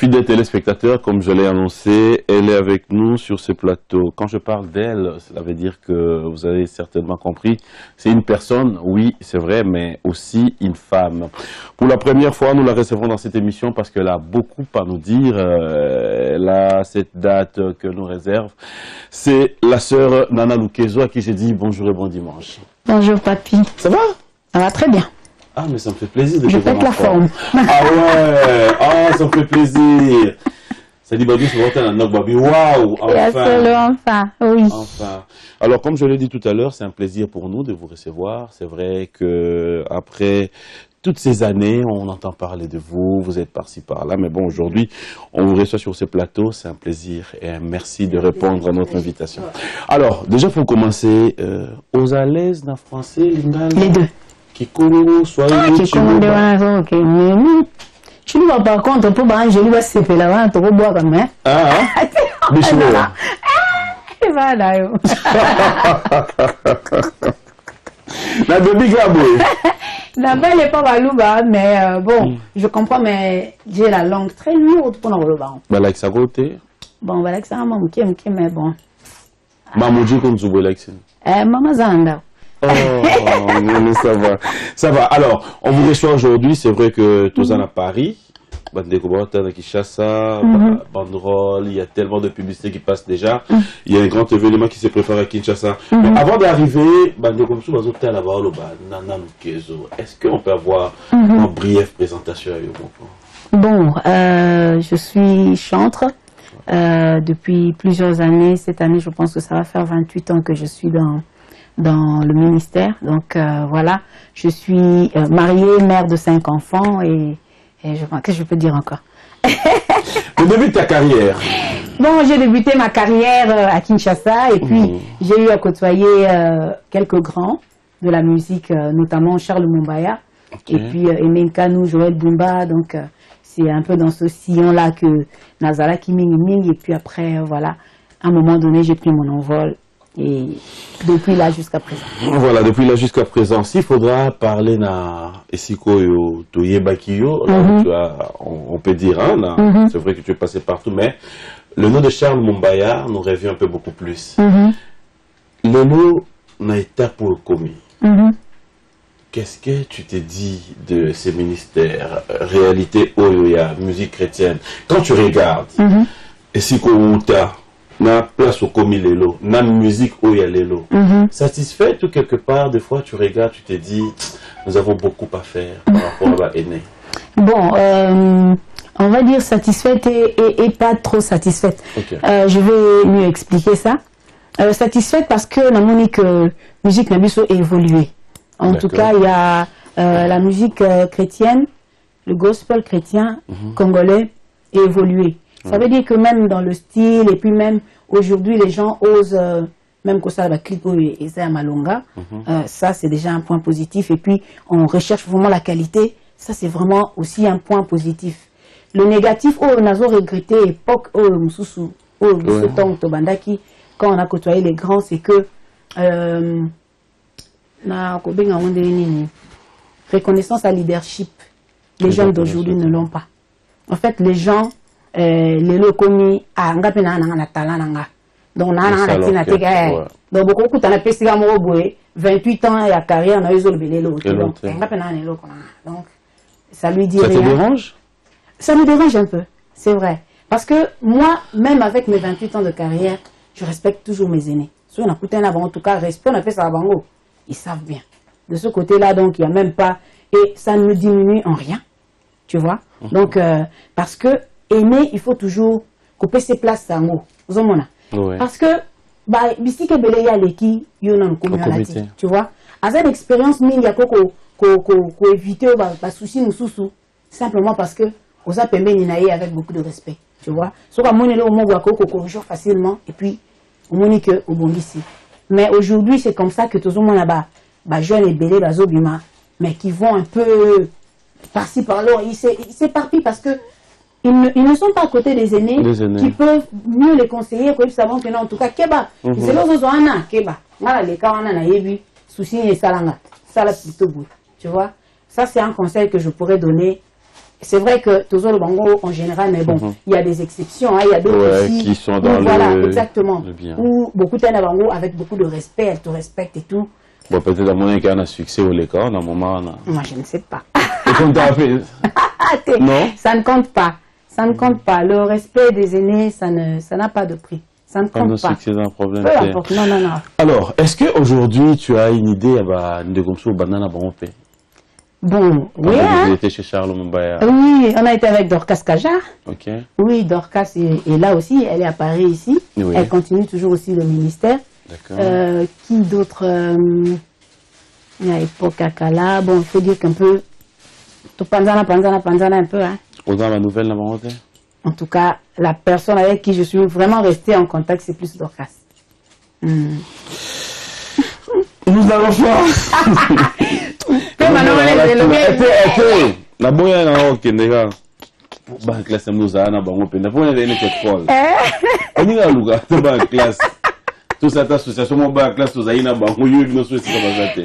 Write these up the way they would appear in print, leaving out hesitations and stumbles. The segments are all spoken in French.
Fidèles téléspectateurs, comme je l'ai annoncé, elle est avec nous sur ce plateau. Quand je parle d'elle, cela veut dire que vous avez certainement compris, c'est une personne, oui, c'est vrai, mais aussi une femme. Pour la première fois, nous la recevons dans cette émission parce qu'elle a beaucoup à nous dire. Elle a cette date que nous réserve. C'est la sœur Nana Lukezo à qui j'ai dit bonjour et bon dimanche. Bonjour papy. Ça va? Ça va très bien. Ah, mais ça me fait plaisir de te voir. Je pète la forme. Ah ouais, ah, ça me fait plaisir. Ça dit, Babi, c'est un Babi. Waouh, enfin, oui. Enfin. Alors, comme je l'ai dit tout à l'heure, c'est un plaisir pour nous de vous recevoir. C'est vrai que après toutes ces années, on entend parler de vous, vous êtes par-ci, par-là. Mais bon, aujourd'hui, on vous reçoit sur ce plateau. C'est un plaisir et un merci de répondre à notre invitation. Alors, déjà, pour commencer, aux à l'aise dans le français, Lingala? Les deux. Kikuru, Swahili, Chiluba. Chiluba, par contre, pour manger, je lui vais se faire la vente, boire comme ça. Ah, Bichouba. Voilà. La bébé Gaboué. La belle n'est pas Balouba, mais bon, je comprends, mais j'ai la langue très lourde pour nous revoir. Bah, ça côté. Bon, voilà que ça m'a manqué, mais bon. Mamoudji, comme tu veux, Maman Zanda. Oh, mais ça va. Ça va. Alors, on vous reçoit aujourd'hui. C'est vrai que tous à Paris, Kinshasa, Banderole, il y a tellement de publicités qui passent déjà. Il y a un grand événement qui se prépare à Kinshasa. Mais avant d'arriver, est-ce qu'on peut avoir une brève présentation? Bon, je suis chantre depuis plusieurs années. Cette année, je pense que ça va faire 28 ans que je suis dans le ministère. Donc voilà, je suis mariée, mère de 5 enfants et qu'est-ce que je peux dire encore? Le début de ta carrière? Bon, j'ai débuté ma carrière à Kinshasa et puis j'ai eu à côtoyer quelques grands de la musique, notamment Charles Mumbaya et puis Aimé Nkanou, Joël Bumba. Donc c'est un peu dans ce sillon-là que Nazala Kiming et puis après, voilà, à un moment donné, j'ai pris mon envol. Et depuis là jusqu'à présent. Voilà, depuis là jusqu'à présent. S'il faudra parler na Esiko Toyebakiyo, on peut dire, hein, c'est vrai que tu es passé partout, mais le nom de Charles Mumbaya nous revient un peu beaucoup plus. Le nom n'a été pour le commis. Qu'est-ce que tu t'es dit de ces ministères, réalité Oyoya, musique chrétienne? Quand tu regardes, Esiko Uta, na place au commis lelo, na musique où il y a lelo. Satisfait ou quelque part, des fois tu regardes, tu te dis, nous avons beaucoup à faire par rapport à l'aîné. Bon, on va dire satisfaite et pas trop satisfaite. Je vais mieux expliquer ça. Satisfaite parce que la musique n'a pas évolué. En tout cas, il y a la musique chrétienne, le gospel chrétien congolais évolué. Ça veut dire que même dans le style, et puis même aujourd'hui, les gens osent, même que ça va clip et ça à Malonga, ça c'est déjà un point positif. Et puis on recherche vraiment la qualité, ça c'est vraiment aussi un point positif. Le négatif, on a regretté l'époque, quand on a côtoyé les grands, c'est que reconnaissance à leadership, les jeunes d'aujourd'hui ne l'ont pas. En fait, les gens les locaux à ngapena na talent nanga donc na tina tega donc beaucoup de temps pesiga mo boy 28 ans et à carrière na yozol belelo donc ngapena na loko donc ça lui dit rien. Ça te dérange? Ça me dérange un peu, c'est vrai, parce que moi même avec mes 28 ans de carrière, je respecte toujours mes aînés. Soit on a coûté avant, en tout cas respect, on a fait ça avant, ils savent bien de ce côté-là, donc il y a même pas, et ça ne me diminue en rien, tu vois. Donc parce que aimer, il faut toujours couper ses places à mots. Parce que, bisike bele ya leki, yon communauté, tu vois. À cette expérience, il y a qu'on éviter les soucis nous simplement parce que on a permis d'inailler avec beaucoup de respect, tu vois. Soit comme on est là au monde qu'on corrige facilement et puis on dit que au bon ici. Mais aujourd'hui, c'est comme ça que tout le monde là-bas, jeunes et belé, bazobima, mais qui vont un peu par-ci par-là, ils s'éparpillent parce que ils ne sont pas à côté des aînés qui peuvent mieux les conseiller que savons que non, en tout cas, Keba. C'est l'autre Keba. Voilà, les cas, on a yebi, souci et salanga. Ça, là, plutôt goût. Tu vois? Ça, c'est un conseil que je pourrais donner c'est vrai que toujours le bango en général, mais bon, il y a des exceptions, hein, il y a d'autres aussi. Qui sont dans voilà, le... exactement. le bien. Où beaucoup de bango avec beaucoup de respect, elle te respecte et tout. Bon, peut-être à mon avis, qu'il y a un succès au l'école, à un moment. Moi, je ne sais pas. Et qu'on t'a fait non? Ça ne compte pas. Ça ne compte pas. Le respect des aînés, ça n'a pas de prix. Ça ne compte pas. C'est un problème. Peu importe. Non, non, non. Alors, est-ce qu'aujourd'hui, tu as une idée de comme ça au banana Barompé? Bon, oui. Vous étiez chez Charles Mumbaya. Oui, on a été avec Dorcas Kajar. Ok. Oui, Dorcas est là aussi. Elle est à Paris ici. Oui. Elle continue toujours aussi le ministère. D'accord. Qui d'autre il y a Époque Akala. Bon, il faut dire qu'un peu. Panzana un peu. Hein. Dans la nouvelle, la Barompé? En tout cas, la personne avec qui je suis vraiment restée en contact, c'est plus Dorcas. Nous allons faire. La bonne est ok, déjà. Bah, classe, nous allons faire un peu. La bonne est folle. On y a Luga, tu vas classe. Tout cette association, mon bas classe, tu as une banque, où il y a une société qui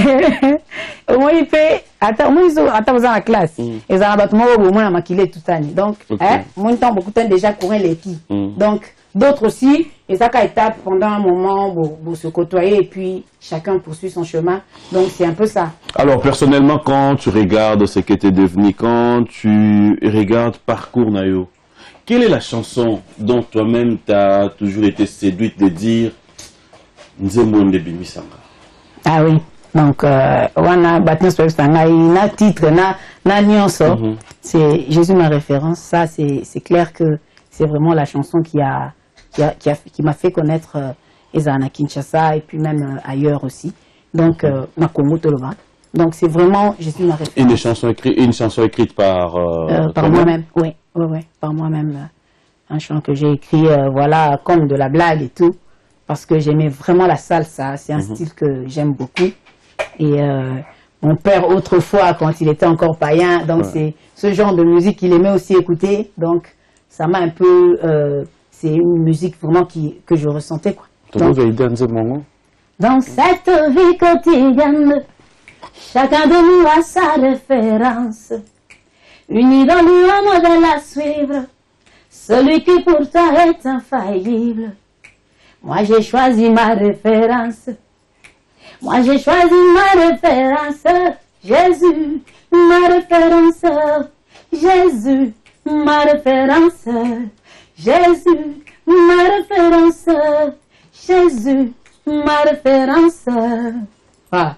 va moi, il fait. Attends, moi, ils ont la classe. Ils ont un bâtiment où moi, on a maquillé toute l'année. Donc, moi, il beaucoup de temps déjà courir les filles. Donc, d'autres aussi, et ça, étape pendant un moment, pour se côtoyer, et puis chacun poursuit son chemin. Donc, c'est un peu ça. Alors, personnellement, quand tu regardes ce que tu es devenu, quand tu regardes Parcours Nayo, quelle est la chanson dont toi-même tu as toujours été séduite de dire Nzembo Ndebi Misanga? Ah oui. Donc, on a battu un titre, na nyonso. C'est Jésus ma référence. Ça, c'est clair que c'est vraiment la chanson qui m'a fait connaître Ezana Kinshasa et puis même ailleurs aussi. Donc, ma Congo Toloba. Donc, c'est vraiment Jésus ma référence. Une chanson écrite par moi-même. Oui, par moi-même. Un chant que j'ai écrit, voilà, comme de la blague et tout. Parce que j'aimais vraiment la salsa. C'est un style que j'aime beaucoup. Et mon père, autrefois, quand il était encore païen, donc c'est ce genre de musique qu'il aimait aussi écouter. Donc, ça m'a un peu... c'est une musique vraiment que je ressentais, quoi. Donc, dans cette vie quotidienne, chacun de nous a sa référence. Unis dans un modèle à suivre, celui qui pour toi est infaillible. Moi, j'ai choisi ma référence. Moi j'ai choisi ma référence, Jésus, ma référence, Jésus, ma référence, Jésus, ma référence, Jésus, ma référence. Voilà.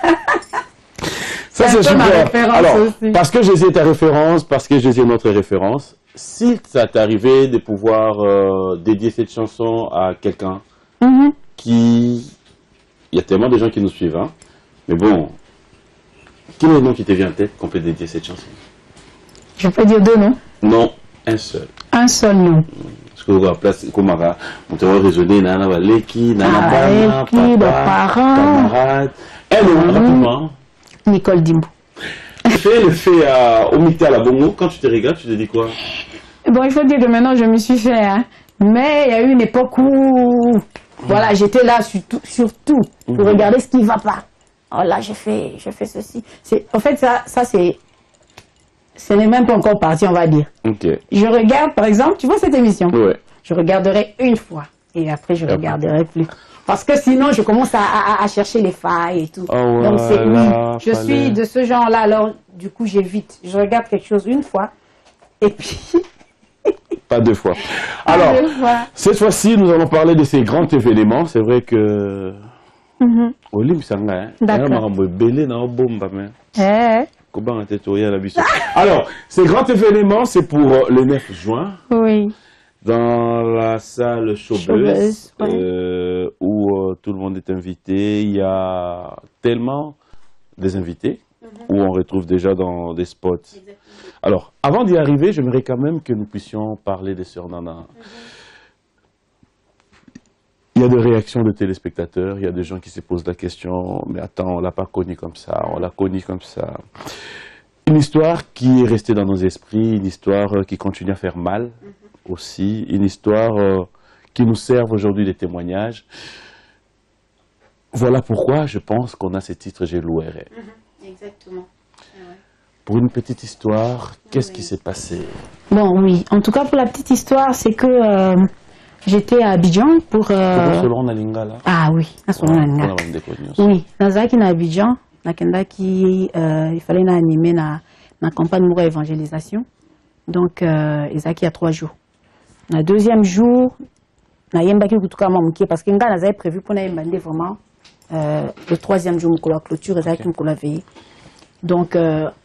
Ça c'est super. Alors, parce que Jésus est ta référence, parce que Jésus est notre référence, si ça t'est arrivé de pouvoir dédier cette chanson à quelqu'un qui... Il y a tellement de gens qui nous suivent, hein. Mais bon, quel est le nom qui te vient en tête qu'on peut dédier cette chanson? Je peux dire deux noms? Non, un seul. Un seul nom. Parce que vous place comme on te va raisonner, nana valeki, nana bana, papa, camarade. Un nom, rapidement. Nicole Dimbo. Fais le fait au Mité à la Bongo, quand tu te regardes, tu te dis quoi? Bon, il faut dire que maintenant je me suis fait, hein. Mais il y a eu une époque où... Voilà, j'étais là surtout pour regarder ce qui ne va pas. Oh là, je fais ceci. En fait, ça ce n'est même pas encore parti, on va dire. Okay. Je regarde, par exemple, tu vois cette émission? Ouais. Je regarderai une fois et après je regarderai plus. Parce que sinon, je commence à chercher les failles et tout. Oh, voilà, donc, je suis de ce genre-là. Alors, du coup, j'évite. Je regarde quelque chose une fois et puis... Pas deux fois. Alors, cette fois-ci, nous allons parler de ces grands événements. C'est vrai que... Alors, ces grands événements, c'est pour le 9 juin. Oui. Dans la salle Showbuzz, où tout le monde est invité. Il y a tellement des invités où on retrouve déjà dans des spots. Exactement. Alors, avant d'y arriver, j'aimerais quand même que nous puissions parler des Sœurs Nana. Il y a des réactions de téléspectateurs, il y a des gens qui se posent la question, mais attends, on ne l'a pas connu comme ça, on l'a connu comme ça. Une histoire qui est restée dans nos esprits, une histoire qui continue à faire mal aussi, une histoire qui nous sert aujourd'hui de témoignage. Voilà pourquoi je pense qu'on a ce titre J'ai loué. Exactement. Pour une petite histoire, qu'est-ce qui s'est passé? Bon, oui. En tout cas, pour la petite histoire, c'est que j'étais à Abidjan pour... Selon Nalinga, là? Ah oui, selon Nalinga. Oui, Nazaki na Abidjan, il fallait animer la campagne pour l'évangélisation. Donc, Izaki a 3 jours. Le deuxième jour, parce que nous avons prévu pour nous vraiment le 3e jour, la clôture, Izaki nous veillé. Donc,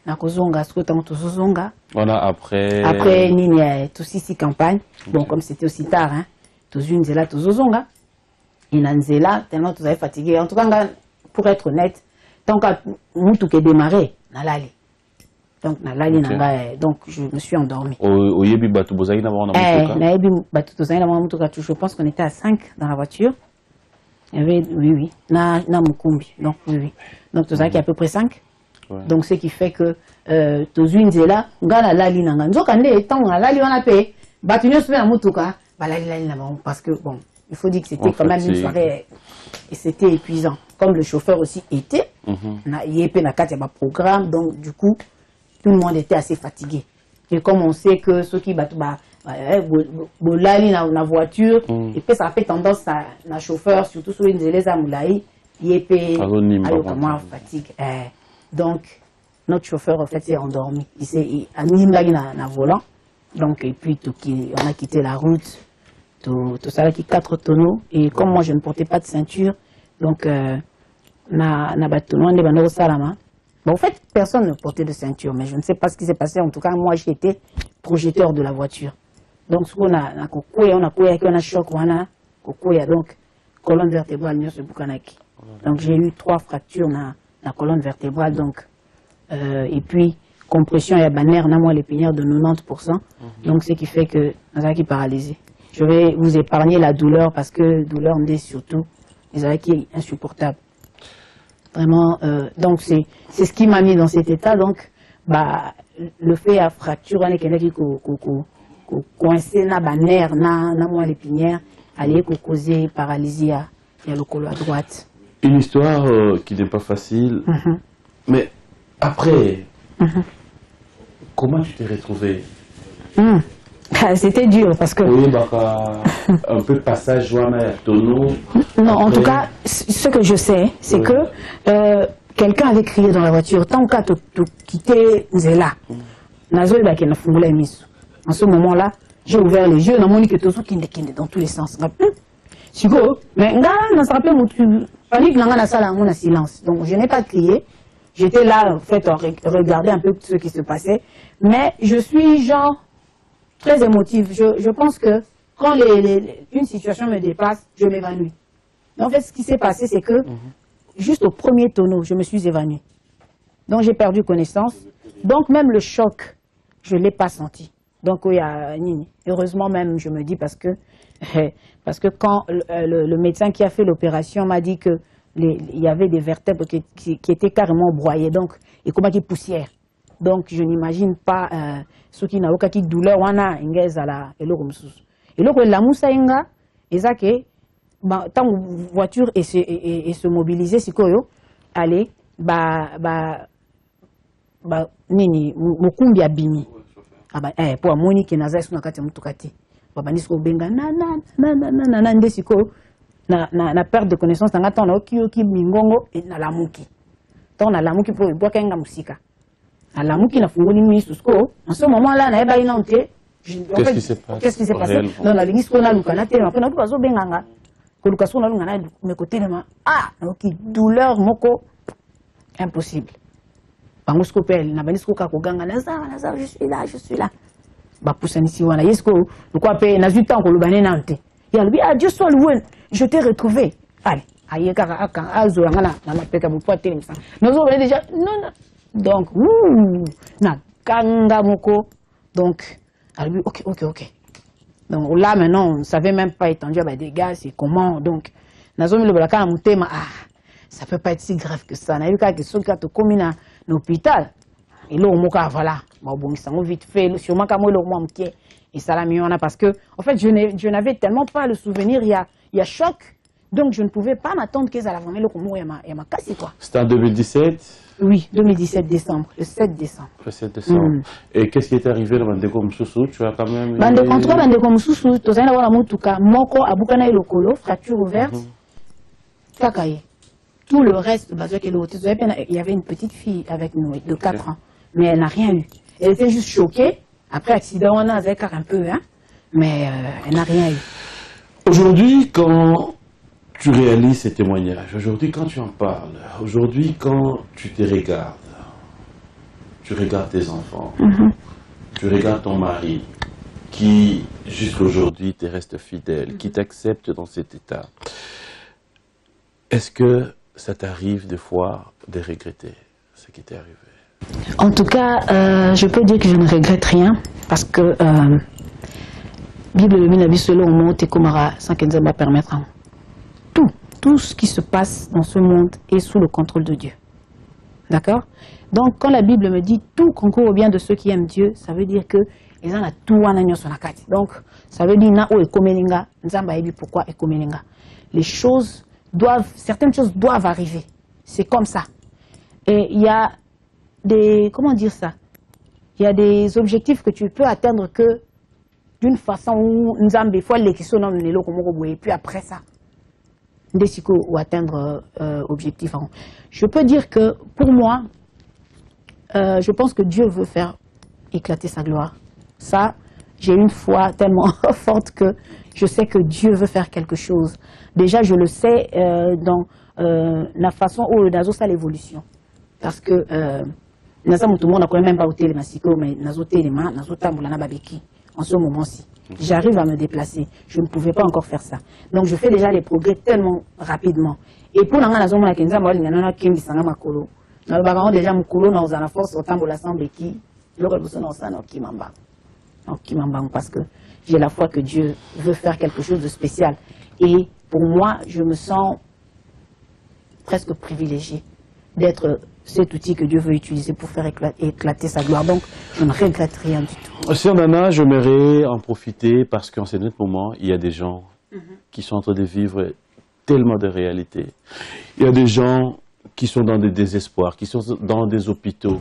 on a après... Après, il y a tout ici campagne. Bon, comme c'était aussi tard, hein, tous une zéla, tous zonga. Il y a une zéla, tellement tous avez fatigué. En tout cas, pour être honnête, tant que nous tout est démarré, nalali. Donc, nalali, donc je me suis endormi. Au Yebi Batou Bozaï, je pense qu'on était à 5 dans la voiture. Il y avait, oui, na Mukumbi. Donc, oui. Donc, tout ça qui est à peu près 5. Ouais. Donc, ce qui fait que tous une zéla, gana lali nanga. Nous quand étant à lali on a payé. Batunyo se met à mutuka. Lali parce que bon, il faut dire que c'était quand même une soirée et c'était épuisant. Comme le chauffeur aussi était, na yépé na katia programme, donc du coup tout le monde était assez fatigué. Et comme on sait que ceux qui battent lali na voiture, et puis ça fait tendance à na chauffeur, surtout sur une zélé à moulaï, yépé comment fatigue. Donc, notre chauffeur, en fait, s'est endormi. Il s'est animé dans le volant. Donc, et puis, on a quitté la route. Tout ça, qui 4 tonneaux. Et comme moi, je ne portais pas de ceinture, donc, en fait, personne ne portait de ceinture, mais je ne sais pas ce qui s'est passé. En tout cas, moi, j'étais projecteur de la voiture. Donc, ce qu'on a choc, donc, colonne vertébrale, donc, j'ai eu 3 fractures dans la colonne vertébrale, donc, et puis, compression et nerf, moi, l'épinière de 90%. Donc, ce qui fait que, qui paralysé. Je vais vous épargner la douleur parce que douleur me dit surtout, qui est insupportable. Vraiment, donc, c'est ce qui m'a mis dans cet état. Donc, le fait à fracture, on est quelqu'un qui coincé na nerf, moi, l'épinière, aller causer paralysie, il y a le colo à droite. Une histoire qui n'est pas facile, mais après, comment tu t'es retrouvée? C'était dur parce que... Oui, un peu passage, tonneau. Non, en tout cas, ce que je sais, c'est que quelqu'un avait crié dans la voiture, tant qu'à te quitter, Zéla. En ce moment-là, j'ai ouvert les yeux, dans tous les sens. Mais silence. Donc je n'ai pas crié. J'étais là, en fait, à regarder un peu ce qui se passait. Mais je suis genre très émotive. Je pense que quand une situation me dépasse, je m'évanouis. En fait, ce qui s'est passé, c'est que juste au premier tonneau, je me suis évanouie. Donc j'ai perdu connaissance. Donc même le choc, je ne l'ai pas senti. Donc heureusement même, je me dis, parce que quand le médecin qui a fait l'opération m'a dit que il y avait des vertèbres qui étaient carrément broyées, donc, et comment qui poussière. Donc, je n'imagine pas ce qui n'a aucun douleur, et la moussa inga, et ça que, tant voiture et se mobiliser, c'est quoi, allez, nini, mukumbi abimi. Pour amoni qui n'a pas de kati mutukati. Babanisko benga na ndesiko na perte de connaissance na temps na oki mingongo et na lamuki. Tant na lamuki pour boire kenga musika. Na lamuki na fungoli misusko. En ce moment-là na eba inante. Qu'est-ce qui s'est passé? Qu'est-ce qui s'est passé? Non na lingisko na lukana te na ko bazo benganga. Ko lukaso na lungana me côté ma oki douleur moko impossible. Bangosko pel na banisko ka ko ganga naza je suis là. Bapusanisi wana yesko pourquoi payer na 8 ans ko lubane nante ya lui Dieu soit loué, je t'ai retrouvé. Allez ayeka aka azo ngana na mapeka bupo telemisa nozo déjà non donc na kanga moko donc lui OK donc là maintenant on ne savait même pas étendu à dégâts c'est comment donc nazo mi le balaka mutema ça peut pas être si grave que ça na yuka que soka to komina na hôpital. Et là, voilà, bon, ça m'a vite fait, sûrement qu'à moi, et ça l'a mis en a parce que, en fait, je n'avais tellement pas le souvenir, il y a choc, Donc, je ne pouvais pas m'attendre qu'ils allaient vraiment le Congo et ma casse, quoi. C'était en 2017? Oui, 2017 décembre, le 7 décembre. Le 7 décembre. Et qu'est-ce qui est arrivé dans Bandeko Moussoussou? Tu as quand même... En tout cas, Bandeko Moussoussou, tu as la Moutuka, Moko, Abukana et Lokolo, fracture ouverte, Kakaye. Tout le reste, il y avait une petite fille avec nous de 4 ans, mais elle n'a rien eu. Elle était juste choquée. Après accident, on a un peu, hein, mais elle n'a rien eu. Aujourd'hui, quand tu réalises ces témoignages, aujourd'hui, quand tu en parles, aujourd'hui, quand tu te regardes, tu regardes tes enfants, tu regardes ton mari, qui, jusqu'à aujourd'hui, te reste fidèle, qui t'accepte dans cet état, est-ce que ça t'arrive des fois de regretter ce qui t'est arrivé? En tout cas, je peux dire que je ne regrette rien parce que Bible de Minabi selon moi, Tekomara, sans qu'elle va permettre tout ce qui se passe dans ce monde est sous le contrôle de Dieu. D'accord? Donc, quand la Bible me dit tout concourt au bien de ceux qui aiment Dieu, ça veut dire que ils ont tout en agneau sur la carte. Donc, ça veut dire na o ekomeninga, nzamba ebi pourquoi ekomeninga. Les choses certaines choses doivent arriver. C'est comme ça. Et il y a comment dire ça? Il y a des objectifs que tu peux atteindre que d'une façon où Nzambe fois les qui sont et puis après ça, ou atteindre objectif. Je peux dire que pour moi, je pense que Dieu veut faire éclater sa gloire. Ça, j'ai une foi tellement forte que je sais que Dieu veut faire quelque chose. Déjà, je le sais dans la façon où Nazo ça l'évolution. Parce que Nazo tout le monde n'a quand même pas au télémassico, mais Nazo téléma, Nazo tamboulana babeki. En ce moment-ci, j'arrive à me déplacer. Je ne pouvais pas encore faire ça. Donc, je fais déjà les progrès tellement rapidement. Et pour l'anga Nazo mona kenza moi l'ingana kimbi sanga makolo. Na baga déjà mukolo na uzana force au tamboula sambeki. Local boson na sana kimamba. Kimamba parce que j'ai la foi que Dieu veut faire quelque chose de spécial. Et pour moi, je me sens presque privilégiée d'être cet outil que Dieu veut utiliser pour faire éclater sa gloire. Donc, je ne regrette rien du tout. Sœur Nana, j'aimerais en profiter parce qu'en ce moment, il y a des gens qui sont en train de vivre tellement de réalités. Il y a des gens qui sont dans des désespoirs, qui sont dans des hôpitaux.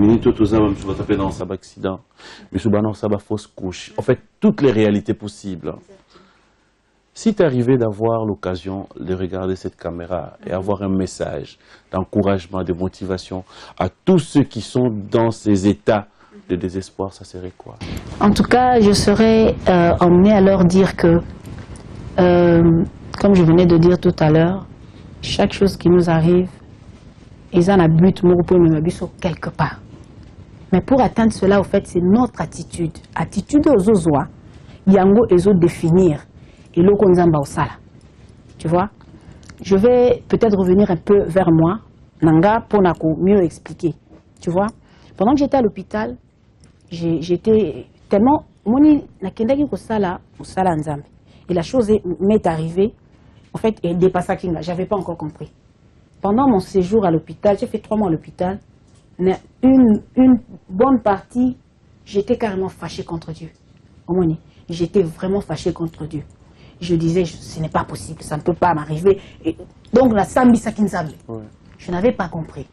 Dans un accident, dans fausse couche. En fait, toutes les réalités possibles. Si tu arrivais d'avoir l'occasion de regarder cette caméra et avoir un message d'encouragement, de motivation à tous ceux qui sont dans ces états de désespoir, ça serait quoi? En tout cas, je serais emmené à leur dire que, comme je venais de dire tout à l'heure, chaque chose qui nous arrive, ils ont un but quelque part. Mais pour atteindre cela, au fait, c'est notre attitude. Attitude aux ozoa, yango et autres définir. Et l'oko nzamba au sala. Tu vois? Je vais peut-être revenir un peu vers moi, nanga, pour mieux expliquer. Tu vois? Pendant que j'étais à l'hôpital, j'étais tellement moni nakendaki ko sala nzambe. Et la chose m'est arrivée, en fait, et dépassé kinga, j'avais pas encore compris. Pendant mon séjour à l'hôpital, j'ai fait 3 mois à l'hôpital, une bonne partie, j'étais carrément fâchée contre Dieu. J'étais vraiment fâchée contre Dieu. Je disais, ce n'est pas possible, ça ne peut pas m'arriver. Donc, la sambi sakinzambe, je n'avais pas compris.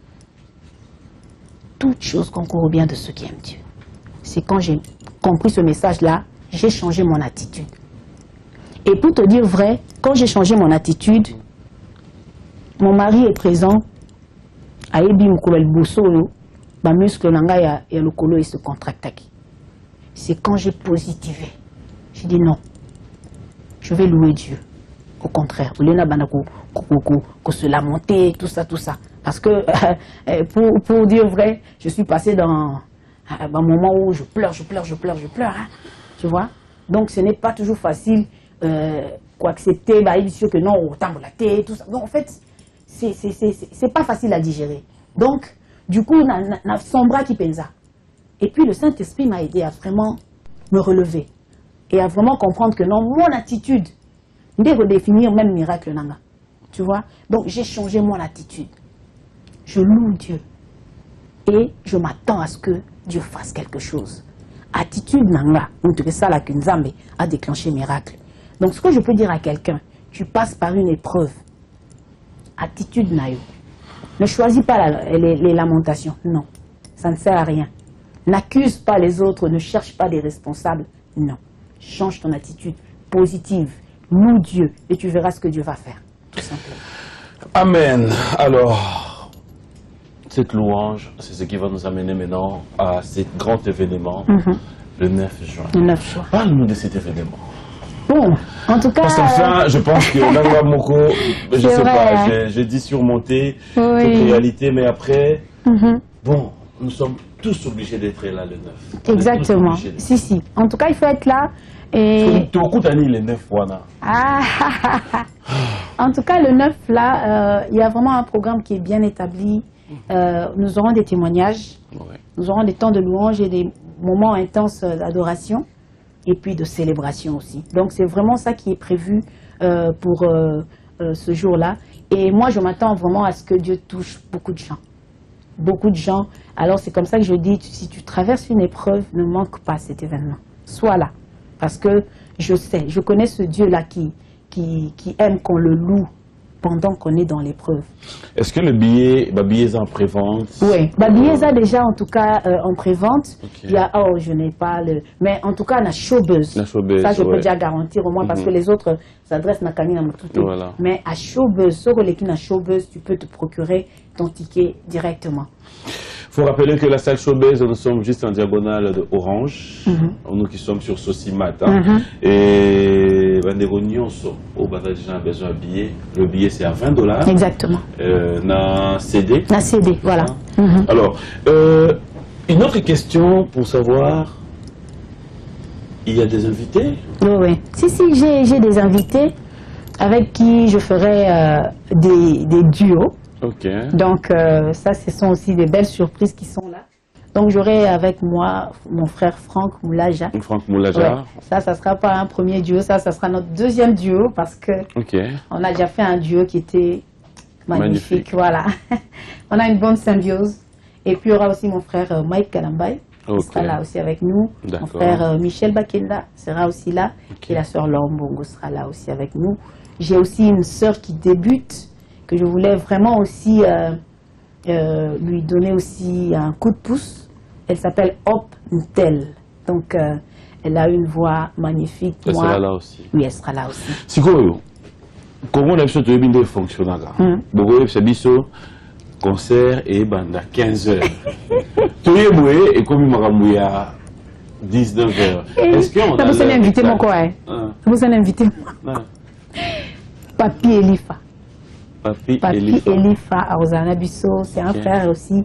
Toute chose concourt au bien de ceux qui aiment Dieu. C'est quand j'ai compris ce message-là, j'ai changé mon attitude. Et pour te dire vrai, quand j'ai changé mon attitude, mon mari est présent, aebi mukobel bosolo, ba muscle nanga ya lokolo et se contractaki. C'est quand j'ai positivé. J'ai dit non. Je vais louer Dieu. Au contraire, au lieu de se lamenter, tout ça. Parce que, pour dire vrai, je suis passé dans un moment où je pleure. Hein, tu vois? Donc, ce n'est pas toujours facile accepter, que non, autant la tête, tout ça. Donc, en fait, c'est pas facile à digérer. Donc, du coup, on a son bras qui pensa. Et puis, le Saint-Esprit m'a aidé à vraiment me relever. Et à vraiment comprendre que non, mon attitude, de redéfinir même miracle nanga. Tu vois? Donc j'ai changé mon attitude. Je loue Dieu. Et je m'attends à ce que Dieu fasse quelque chose. Attitude nanga, ça la kunzambe a déclenché miracle. Donc ce que je peux dire à quelqu'un tu passes par une épreuve. Attitude naïve. Ne choisis pas les lamentations. Non, ça ne sert à rien. N'accuse pas les autres, ne cherche pas des responsables. Non, change ton attitude positive. Loue Dieu et tu verras ce que Dieu va faire. Tout simplement. Amen. Alors, cette louange, c'est ce qui va nous amener maintenant à ce grand événement, le 9 juin. Le 9 juin. Parle-nous de cet événement. Bon, en tout cas... Parce qu'enfin, je pense que Langa Moko, je ne sais pas, j'ai dit surmonter cette réalité, mais après, bon, nous sommes tous obligés d'être là le 9. Exactement. Si. En tout cas, il faut être là. Et... les 9 fois. En tout cas, le 9, là, il y a vraiment un programme qui est bien établi. Nous aurons des témoignages, nous aurons des temps de louange et des moments intenses d'adoration et puis de célébration aussi. Donc, c'est vraiment ça qui est prévu pour ce jour-là. Et moi, je m'attends vraiment à ce que Dieu touche beaucoup de gens. Beaucoup de gens. Alors, c'est comme ça que je dis, si tu traverses une épreuve, ne manque pas cet événement. Sois là. Parce que je sais, je connais ce Dieu-là qui aime qu'on le loue pendant qu'on est dans l'épreuve. Est-ce que le billet est en prévente? Oui, billet est déjà en tout cas en prévente. Okay. Il y a, je n'ai pas le... Mais en tout cas, on a Showbuzz. Ça, je peux déjà garantir au moins parce que les autres s'adressent à Nakani Namututu. Voilà. Mais à Showbuzz, sur le Showbuzz, tu peux te procurer ton ticket directement. Il faut rappeler que la salle Showbuzz, nous sommes juste en diagonale de Orange. Nous qui sommes sur Sosimat. Et au Bata des gens ont besoin de billet. Le billet, c'est à $20. Exactement. Na CD. Na CD, voilà. Alors, une autre question pour savoir, il y a des invités? Oui. Si, j'ai des invités avec qui je ferai des duos. Okay. Donc, ça, ce sont aussi des belles surprises qui sont là. Donc, j'aurai avec moi mon frère Franck Moulaja. Franck Moulaja. Ouais. Ça sera pas un premier duo, ça sera notre deuxième duo parce que on a déjà fait un duo qui était magnifique. Voilà. On a une bonne symbiose. Et puis, il y aura aussi mon frère Mike Kalambay qui sera là aussi avec nous. Mon frère Michel Bakenda sera aussi là. Et la sœur Lombongo sera là aussi avec nous. J'ai aussi une sœur qui débute, que je voulais vraiment aussi lui donner aussi un coup de pouce. Elle s'appelle Hop Ntel. Donc, elle a une voix magnifique. Elle sera là aussi. Oui, elle sera là aussi. Sikoyo, comment on a fait de fonctionner là? Beaucoup de concert et banda 15h. Tout est boué et comme il m'a ramouillé à 19h. Est-ce qu'on a... Vous avez invité mon coin. Vous avez invité moi. Papi Elifa. Papi Elifa à Rosana Bisso, c'est un frère aussi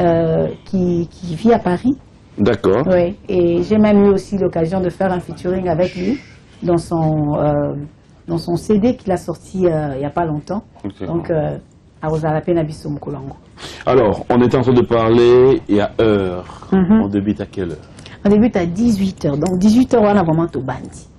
qui vit à Paris. D'accord. Oui, et j'ai même eu aussi l'occasion de faire un featuring avec lui dans son CD qu'il a sorti il n'y a pas longtemps. Donc, à Rosana Bisso Mkolango. Alors, on est en train de parler et à heure. On débute à quelle heure? On débute à 18h. Donc, 18h, on a vraiment tout bandi.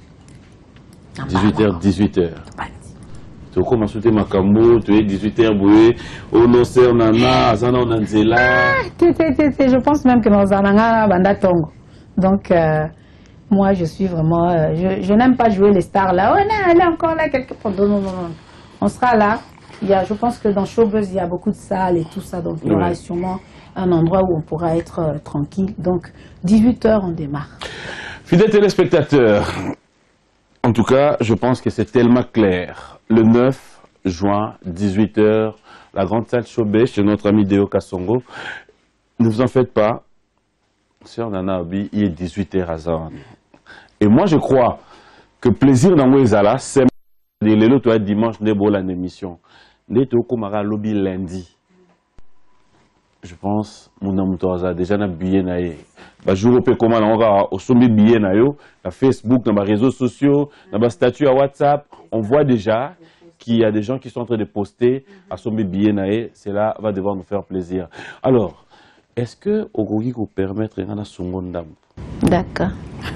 18h. Tu commences à ma cambo, tu es 18h boué, on a ser nana, azana on anzela. Je pense même que dans Zananga banda tongo. Donc moi je suis vraiment, je n'aime pas jouer les stars là. Oh non, elle est encore là quelque part. Non. On sera là. Je pense que dans Showbuzz il y a beaucoup de salles et tout ça, donc il y aura sûrement un endroit où on pourra être tranquille. Donc 18h on démarre. Fidèles téléspectateurs. En tout cas, je pense que c'est tellement clair. Le 9 juin, 18h, la grande salle Showbuzz chez notre ami Deo Kassongo. Ne vous en faites pas. Sœur Nana Abi, il est 18h à Zan. Et moi, je crois que plaisir dans Ouezala, c'est le dimanche, n'est pas l'émission. N'est pas lobby lundi. Je pense mon amour déjà na billet na ye ba jour pe comment on va au sommet billet na yo na Facebook na réseaux sociaux na ba statut à WhatsApp on voit déjà qu'il y a des gens qui sont en train de poster à sommet billet na ye. Cela va devoir nous faire plaisir. Alors est-ce que ogogi ko permettre na songondam? D'accord.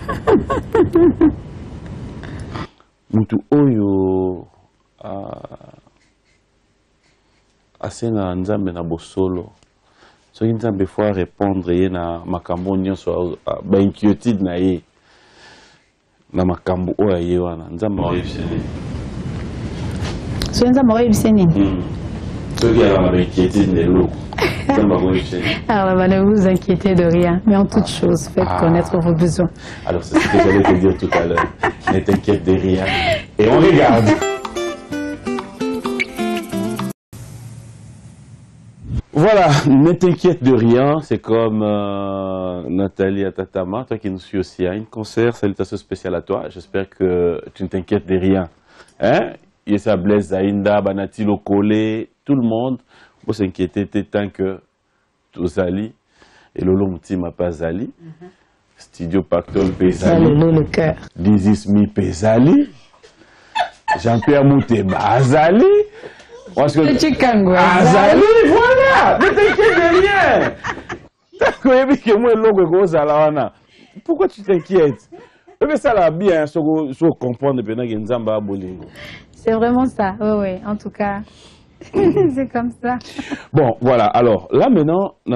Mutu oyo asena nzambe na bosolo. Ce qui nous fois répondre na makambo nyonso ba inquiétude na ye na makambo oya ye wana nzambe réussir. soki nzambe akoyebisa nini alors ne vous inquiétez de rien, mais en toute chose faites connaître vos besoins. Alors c'est ce que j'allais te dire tout à l'heure, ne t'inquiète de rien et on regarde. Voilà, ne t'inquiète de rien, c'est comme Nathalie Atatama, toi qui nous suis aussi à une concert, salutations spéciales à toi, j'espère que tu ne t'inquiètes de rien. Hein? Yessa Blaise Zainda, Banati Lokole, tout le monde, pour s'inquiéter tant que Tozali et Lolo Mouti m'a pas Zali, Studio Pactol Pesali, le cœur. Dizismi Pesali, Jean-Pierre Mouté Bazali. Azali, voilà, ne t'inquiète de rien. Pourquoi tu t'inquiètes? Ça l'a bien, comprendre que c'est vraiment ça, oui, en tout cas, c'est comme ça. Bon, voilà, alors, là maintenant, dans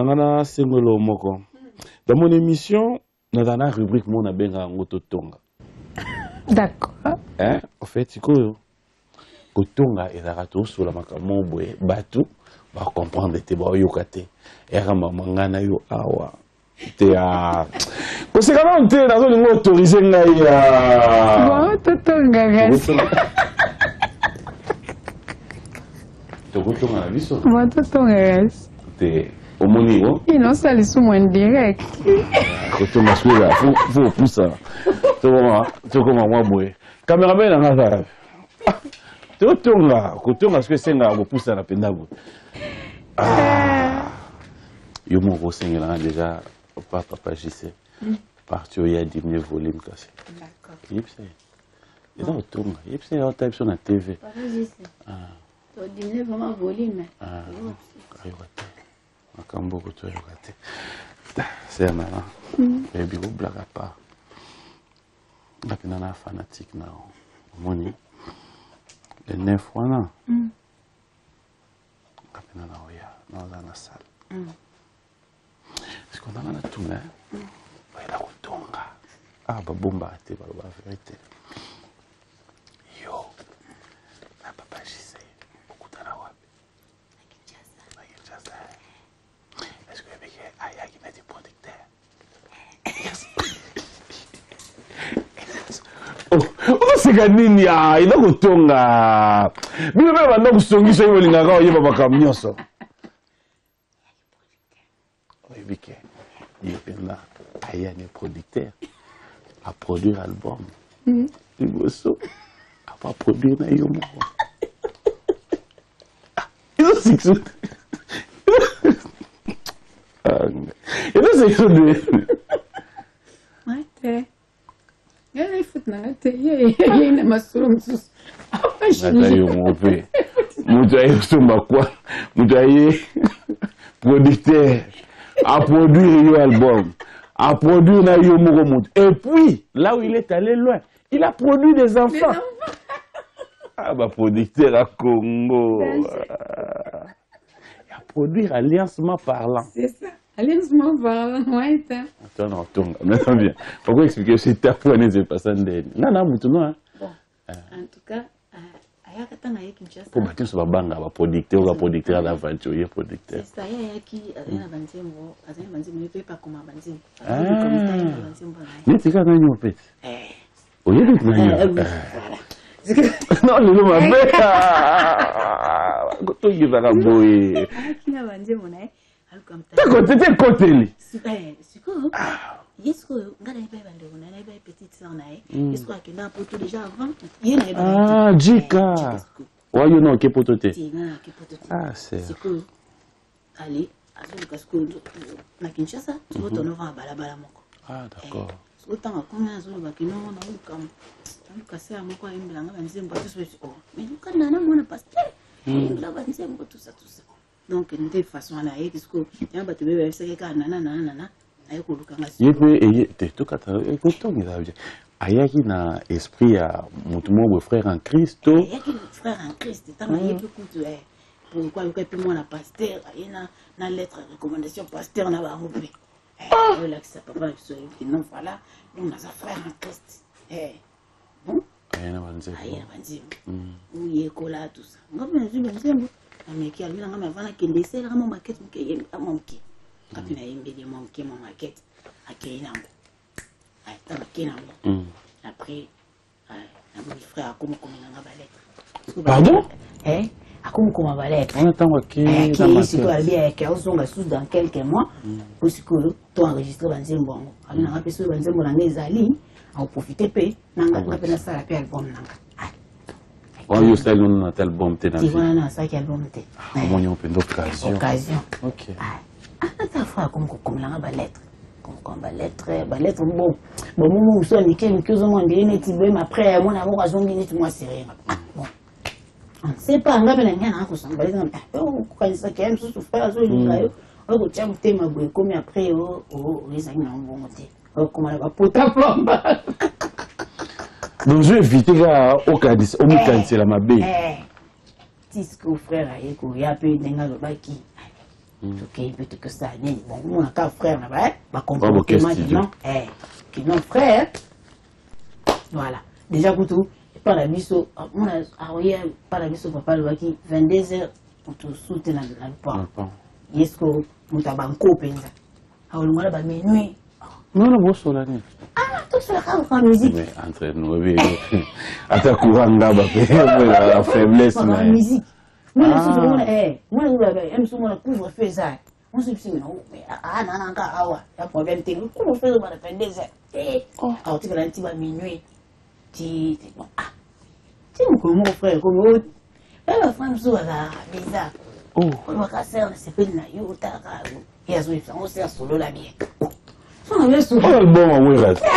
mon émission, dans la rubrique, on a bien un Tonga. D'accord. Hein, en fait, c'est quoi? Tonga et la rato sur la makambo batu va comprendre te ba yokate et ramangana yo awa te a ko se kana on te na zo lingo autoriser ngai ya bon Tonga gas to Tonga na biso bon Tonga gas te omoni wo non ça les sous moins direct ko Tonga suela faut poussa to comment moi boy cameraman na ngasa Tonga, parce que c'est un peu poussé à la pendago. Yo mon gros déjà, papa JC, parti il y a 10 000 volumes cassés. D'accord. Il est dans Tonga, il est en type sur la TV. Papa JC. Tu as 10 000 vraiment volumes. C'est un malin. Et puis, vous blague à part. La penana fanatique, non. Les 9 fois, non. Dans la salle. Est-ce qu'on a tout, hein? Il y a Tonga. Ah, bah, bon, bah, la vérité. Yo, la papa, j'y sais. Beaucoup de la web. Est-ce que vous avez qui m'a dit producteur? Oh, c'est gagné, ya, il a Tonga. Mais le même maintenant, vous avez dit que vous avez dit que il y a un producteur à produire l'album. Il a pas produit un album. Il a six. Il a six. Ouais, il faut que tu aies une massoule. Producteur à produire l'album, à produire l'album. Et puis, là où il est allé loin, il a produit des enfants. Ah, bah, producteur à Congo. Il a produit Alliancement Parlant. C'est ça. Alliancement Parlant, ouais, attends, maintenant bien. Pourquoi expliquer que c'est ta foi, n'est pas ça? Non, maintenant. Bon, en tout cas, pour bâtir sur la banque, producteur ou producteur d'aventurier, producteur. C'est ça, il y a qui a un banzembo, ne fait pas comme un banzembo. Mais c'est quand même un peu. Oui, il non, il m'a fait. Quand il va la bouiller. Qui n'a banzembo, d'accord, t'étais côté. C'est quoi? Est-ce que petite sœur est-ce que là pour tout déjà avant ah Jika ouais you know que pour tout ah c'est que allez parce que na Kinshasa tu vas tourner à balabala moko ah d'accord autant qu'on a zolo bakino na comme casser à moko imbelanga banzembo tout ça mais quand nana mona pasteur la banzembo tout ça donc de façon là est-ce que y a ba te bébé c'est que nana ayaki na esprit ya mutu mo frère en Christ frère en Christ tant il peut coûter pourquoi il peut moi la pasteur na lettre recommandation pasteur na ba robé là que ça papa non voilà on a sa frère en Christ bon banzembo. Aïe, banzembo. Oui, cola, tout ça. On va bien banzembo. Mais qui a mis la main avant qu'il laisse la maquette, qui est à mon qui. Quand il a aimé mon qui, mon maquette, à qui il a après, mon frère a comme un ballet. Pardon? Eh? A comme un ballet. On attend qui est sur la bière, qui est dans quelques mois, pour ce que tu as enregistré banzembo. Alors, on a fait banzembo dans les alliés. On profite peu, nanga ngapena sala pe album nanga. Oh yo style non na tel album te na. Tu vois na ça qui album te. Comment on peut d'occasion. Occasion. OK. Ta fois comme la ba lettre. Comme ba lettre bon. Bon moment où so ni ken que zo monde ni tibe mais après moi na mo azongi ni moi serré. Bon. C'est pas ngapena ngana ko samba les ngapena. Oh ko ça qui aime sous faire zo ni là yo. Oh ko tiam te ma boy comme après les amis na bon te. Comment elle va porter la flambe. Donc je vais éviter au Cadis, au Mikadis, c'est la mabé. Tisco frère, il y a peu d'enga le baki. Ok, peut-être que ça n'est bon. Mon cas frère là-bas, ma comportement qui non frère. Voilà. Déjà pour tout, par la biso, on a par la biso papa le baki 22h pour tout soutenir dans le port. Yesko mutabanko penza. Alors le mois ba minuit. Non, non, c'est la nuit. Ah, tout ça, la musique. Mais entre nous, oui. À ta courant, la faiblesse. La musique. Moi, je suis moi, couvre feu ça. On se dit, mais ah, non, non, ah, il y a problème, tu couvre feu, on va faire des heures. Alors, tu vas un petit peu minuit. Tu mon frère, comme l'autre. La femme, c'est bizarre. Oh, on va casser, c'est pas une aïe, il y a on sert solo la bière. Oh, le bon, oui, reste.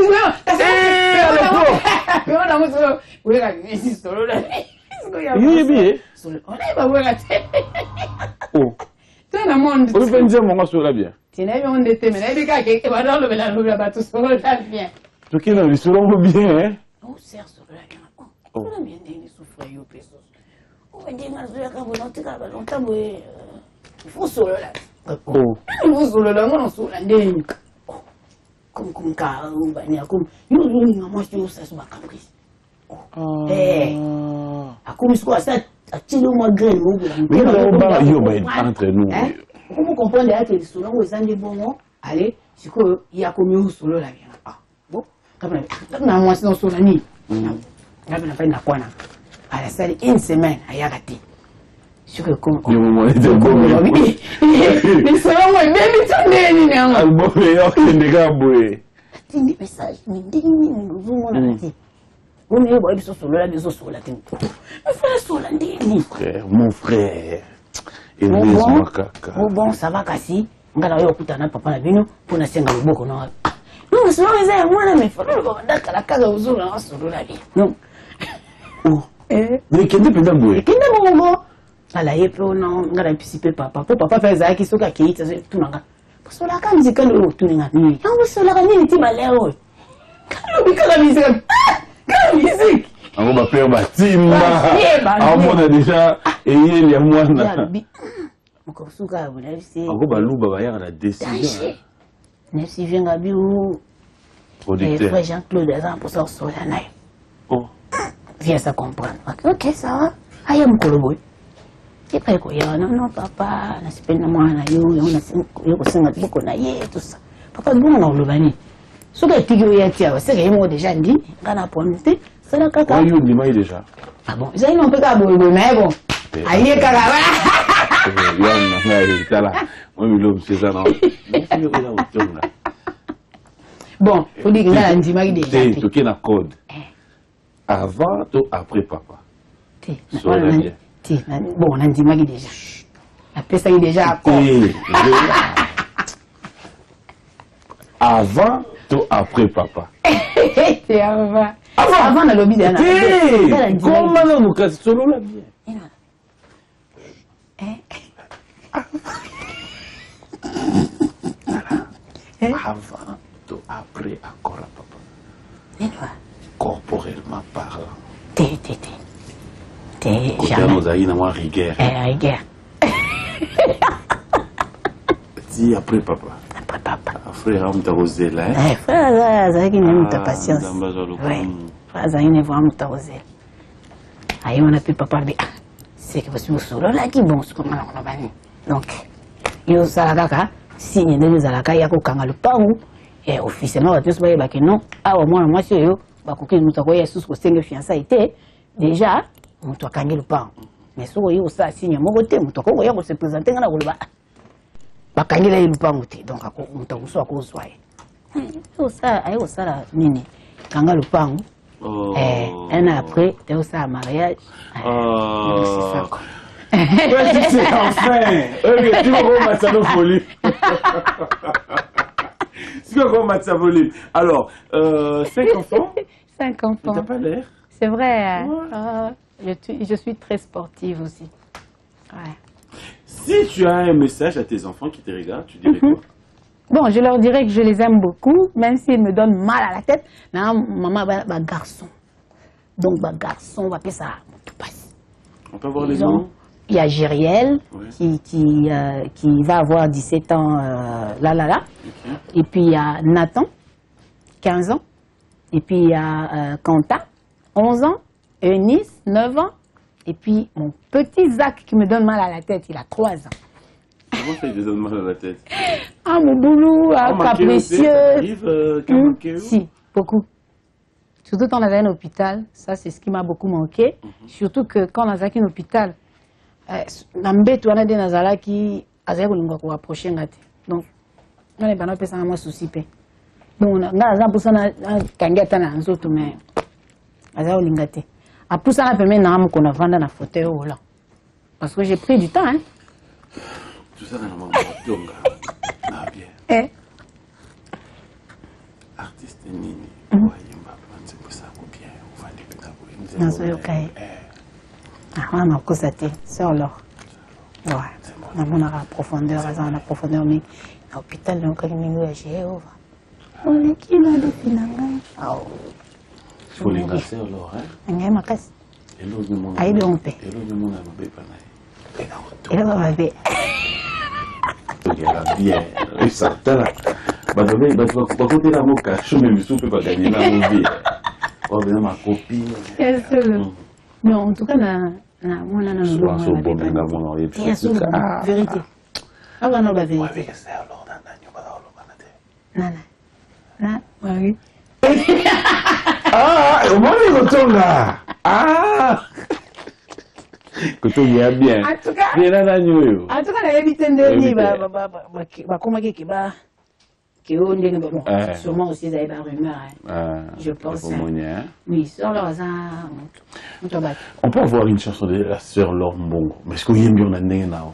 Comme car ou bania comme nous moi je ça sur ma caprice a comme ce quoi ça a tiré moi graine mais yo ba entre nous comment comprendre là que selon aux années bon allez c'est que il y a comme eu solo la bien bon comme na moi sinon sur la nuit na fait na quoi na à la salle une semaine à Yagati. Je que comme mais c'est moi même tu n'es ni album yo que gars boy tindi message ni ndini ngumo na ati on est boy biso solo la biso solo la tindi mais frère solo ndini mon frère et bon ça va kasi ngala yo kutana papa na bino pona senga loboko na non solo eza mwana me frère ko ndaka la kaza uzuru na solo la bi non mais kende penda boy kende bongo ala yepo non ngala participer papa fait ça qui soka ki tout nanga sola ka musique le tuninga yango sola ka nini ti balero kalo bikala musique kala musique on va faire batimba on a déjà il y a mwana ko suka bona c'est on va luba ba ya la décision ne si venga bi ou producteur frère Jean-Claude Azan pour ça sola naï viens ça comprendre ok ça va aya mkoloboy c'est pas quoi non papa na sipenda mwana yo ko senga boko na ye tout ça papa bon na lobani soka tigio ya tia c'est que moi déjà dit kana ponte c'est la kaka yo ni mai déjà ah bon j'ai non peut pas bon mais bon aïe kaka yo na tala moi l'homme c'est ça non bon faut dire que là ndima ki déjà tu qui na code avant ou après papa bon, on a dit Magui déjà. La peste est déjà à quoi? Avant ou après papa? C'est avant. Avant la lobby de la comment on casse solo la vie? Avant ou après encore papa? Corporellement parlant. Côté nos aïe na moi rigueur. Rigueur. Dis après papa. Après papa. Frère, on t'a osé là. Frère, ça qui n'aime ta patience. Oui. Azayine voir mutaoze. Ayi on a pu papa bi. C'est que parce que solo là qui bon ce qu'on a bani. Donc yo salaka signe de zalaka ya ko kanga lupangu et officiellement va tous ba que non awa mwana mwasi yo ba ko ki mutako yesu ko senge fiançailles té déjà mutako kangi lupangu. Mais so yo sa signe moko té mutako ya ko se présenter ngana ko ba. Ba kangi la lupangu té donc ako mutako so ko soye. Yo sa ayo sala nini kanga lupangu. Un an après, tu as ça, mariage. C'est ça, quoi. Enfin! Tu vas voir Matsano Folie. Tu vas voir Matsano Folie. Alors, 5 enfants? 5 enfants. Tu n'as pas l'air? C'est vrai. Je suis très sportive aussi. Ouais. Si tu as un message à tes enfants qui te regardent, tu dirais quoi? Bon, je leur dirais que je les aime beaucoup, même s'ils me donnent mal à la tête. Non, maman, bah, garçon. Donc, bah, garçon, on va appeler ça. On peut voir les noms? Il y a Gériel, qui va avoir 17 ans, là. Okay. Et puis, il y a Nathan, 15 ans. Et puis, il y a Quentin, 11 ans. Eunice, 9 ans. Et puis, mon petit Zach, qui me donne mal à la tête, il a 3 ans. Comment ça, il te donne mal à la tête? Ah, mon boulot, capricieux. Si, beaucoup. Surtout quand on avait un hôpital, ça c'est ce qui m'a beaucoup manqué. Surtout que quand on a un hôpital, Nambé, tu as des nazala qui a approché. Donc, on n'est pas ça à souci. Donc, on a pour ça kangeta na nzoto mais azao lingate. A pour ça permet na qu'on a vendu na fauteuil là. Parce que j'ai pris du temps hein. Tout ça dans la maman tonga. Ah bien. Eh. Artiste nini. Wayimba banze pour ça bien. On va dépendre. Nazo yokai. Ah, on a constaté sur l'or. Ouais. On a la profondeur, la profondeur mais l'hôpital donc il m'y a Jéhovah. On est qui là depuis là. Ah. Faut les casser alors hein. Ngé makasi. Elo ni mona. Aïe donc pe. Elo ni mona no be pana. Elo va be. La bière, et ça, t'as bah, côté la moka, je me suis pas gagner la movie. Oh, bien ma copine. Non, en tout cas, on a un bon dans bien sûr, vérité. Ah, on a la vérité. Nana, oui. Ah, au moins, il retourne là. Ah! Kutungi ya bien. En tout cas, la évité de dire, comment sûrement aussi d'aller dans rumeur. Je pense. Oui, sur leur on peut avoir une chanson de la sœur Laure Mbongo. Mais est-ce que vous aimez bien la nena?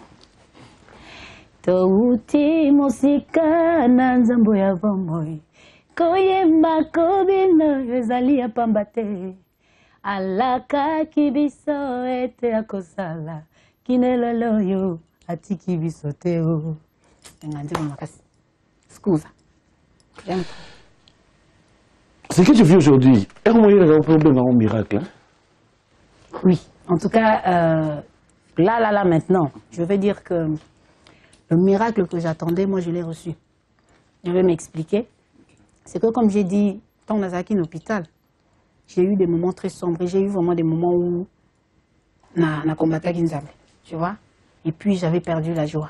Touti musika na nzambo ya bomoi. Koyemba kobino ezali ya pambate. Alaka kibiso ete akosala kinelolo yo atiki biso teo. Scusa. C'est que tu vis aujourd'hui. Est-ce que vous avez un problème dans un miracle? Oui, en tout cas, là, maintenant, je vais dire que le miracle que j'attendais, moi, je l'ai reçu. Je vais m'expliquer. C'est que, comme j'ai dit, quand on a acquis l'hôpital, j'ai eu des moments très sombres. J'ai eu vraiment des moments où on a combattu Ginzabé, tu vois. Et puis, j'avais perdu la joie.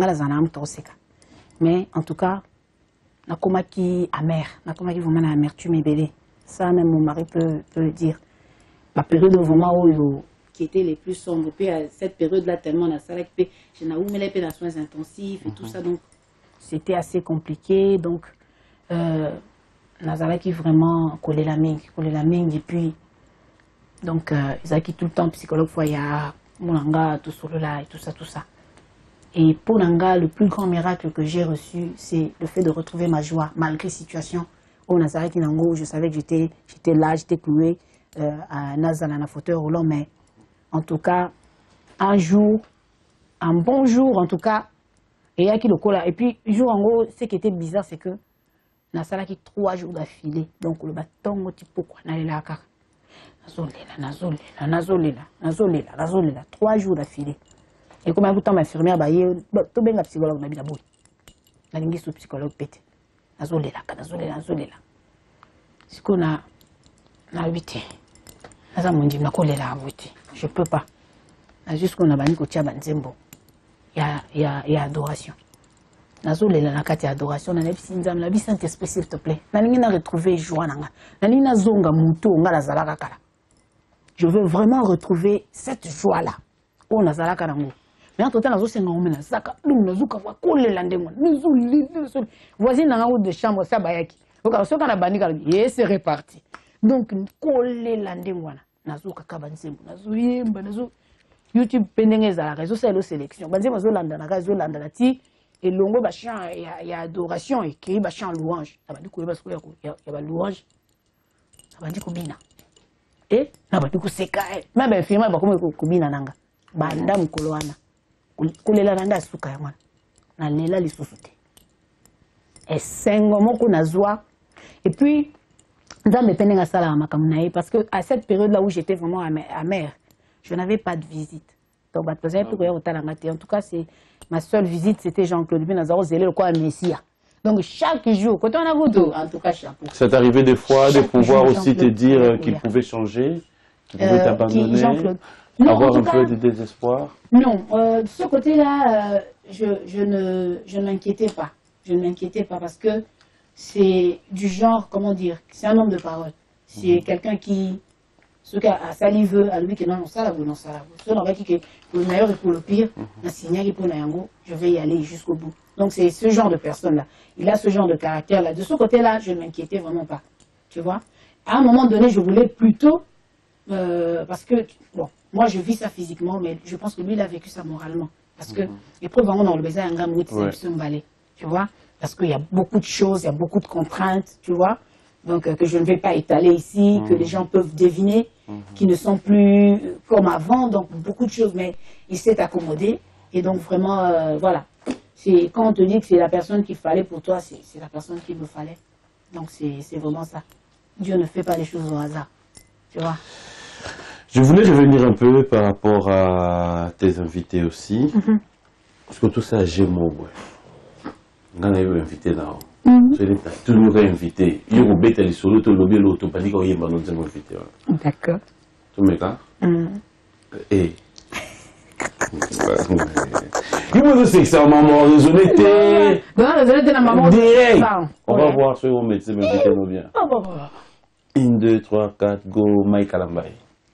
Mais, en tout cas, on a combattu amer. On a combattu vraiment l'amertume et belé. Ça, même mon mari peut le dire. Ma période vraiment où qui était les plus sombres. Puis, à cette période-là, tellement dans la salle, je n'ai pas eu les soins intensifs et tout ça. Donc, c'était assez compliqué. Donc, Nazala qui vraiment collait la main et puis donc ils ont qui tout le temps psychologue foya Moulanga tout sur là et tout ça et pour Nanga le plus grand miracle que j'ai reçu c'est le fait de retrouver ma joie malgré situation au Nazareth Kinango je savais que j'étais là j'étais cloué à Nazala na fauteuil roulant mais en tout cas un bon jour en tout cas et qui le colla et puis jour en gros ce qui était bizarre c'est que na sala qui 3 jours d'affilée donc le batongo tipo quoi na la kaka nazolela 3 jours d'affilée et comme tout temps m'infirmière ba ye to benga psychologue na bilaboy na lingi sous psychologue pété nazolela siko na Na 8. Naza mon Dieu, na kolela 8. Je peux pas. Jusqu'on a banni ko tia banzembo. Il y a adoration. Nazolela na kati adoration na nebisi nzambe na bi Saint Esprit s'il te plaît. Na ningi na retrouver joie nanga. Na ningi na zonga muto nga la zalaka kala. Je veux vraiment retrouver cette joie là. On a zalaka nango. Mais en tout temps, na zaka dum na zuka va kolela ndemo. Nizo lili. Voisine na route de chambre ça bayaki. Oka soka na bandi kala. Et c'est reparti. Donc kolela ndemo na. Nazuka kabanzembo. Nazoyemba nazo YouTube pendenge za la réseau c'est la sélection. Banzembo zo landa na réseau landa na ti et longo ba chant il y a adoration et qui ba chant louange. Na bandi ko ba sko ya ba louange. Na bandi ko bina. Et na bandi ko seka. Ma ba firma ba ko bina nanga. Banda mukolo wana. Kolela nanda suka ya mwana. Na lela lisusu te. Et sengo moko na zwa. Et puis nzambe pendenga sala makambo na ye parce que à cette période là où j'étais vraiment amère, je n'avais pas de visite. Donc en tout cas c'est ma seule visite c'était Jean-Claude Binazaro zélé le quoi Messia. Donc chaque jour quand on a goûté en tout cas chapeau. C'est arrivé des fois de pouvoir aussi te dire qu'il pouvait changer, qu'il pouvait t'abandonner, avoir un peu de désespoir. Non, de ce côté-là je ne m'inquiétais pas. Je ne m'inquiétais pas parce que c'est du genre, comment dire, c'est un homme de parole. C'est quelqu'un qui, ce qu'a salive à lui que non, ça la vaut, non, ça la vaut. Ce n'en va qui pour le meilleur et pour le pire, un signal pour Nayango, je vais y aller jusqu'au bout. Donc c'est ce genre de personne-là. Il a ce genre de caractère-là. De ce côté-là, je ne m'inquiétais vraiment pas. Tu vois? À un moment donné, je voulais plutôt, parce que, bon, moi je vis ça physiquement, mais je pense que lui, il a vécu ça moralement. Parce que, l'épreuve vraiment dans le baiser, un gars mouille, c'est un balai. Tu vois? Parce qu'il y a beaucoup de choses, il y a beaucoup de contraintes, tu vois. Donc, que je ne vais pas étaler ici, que les gens peuvent deviner, qui ne sont plus comme avant. Donc, beaucoup de choses, mais il s'est accommodé. Et donc, vraiment, voilà. Quand on te dit que c'est la personne qu'il fallait pour toi, c'est la personne qu'il me fallait. Donc, c'est vraiment ça. Dieu ne fait pas les choses au hasard, tu vois. Je voulais revenir un peu par rapport à tes invités aussi. Parce que tout ça, Gémeaux, ouais. On a eu invité là. Tout le monde a invité. Il y a eu bête les solos, tout le lobby, l'auto, pas dit qu'on y a un invité. D'accord. Tu me cas? Et. Comment je sais que c'est un maman raisonné? Non, raisonné, la maman. Direct. On va voir ce qu'on met, c'est m'inviter nous bien. 1, 2, 3, 4, go, Mike Alambaye.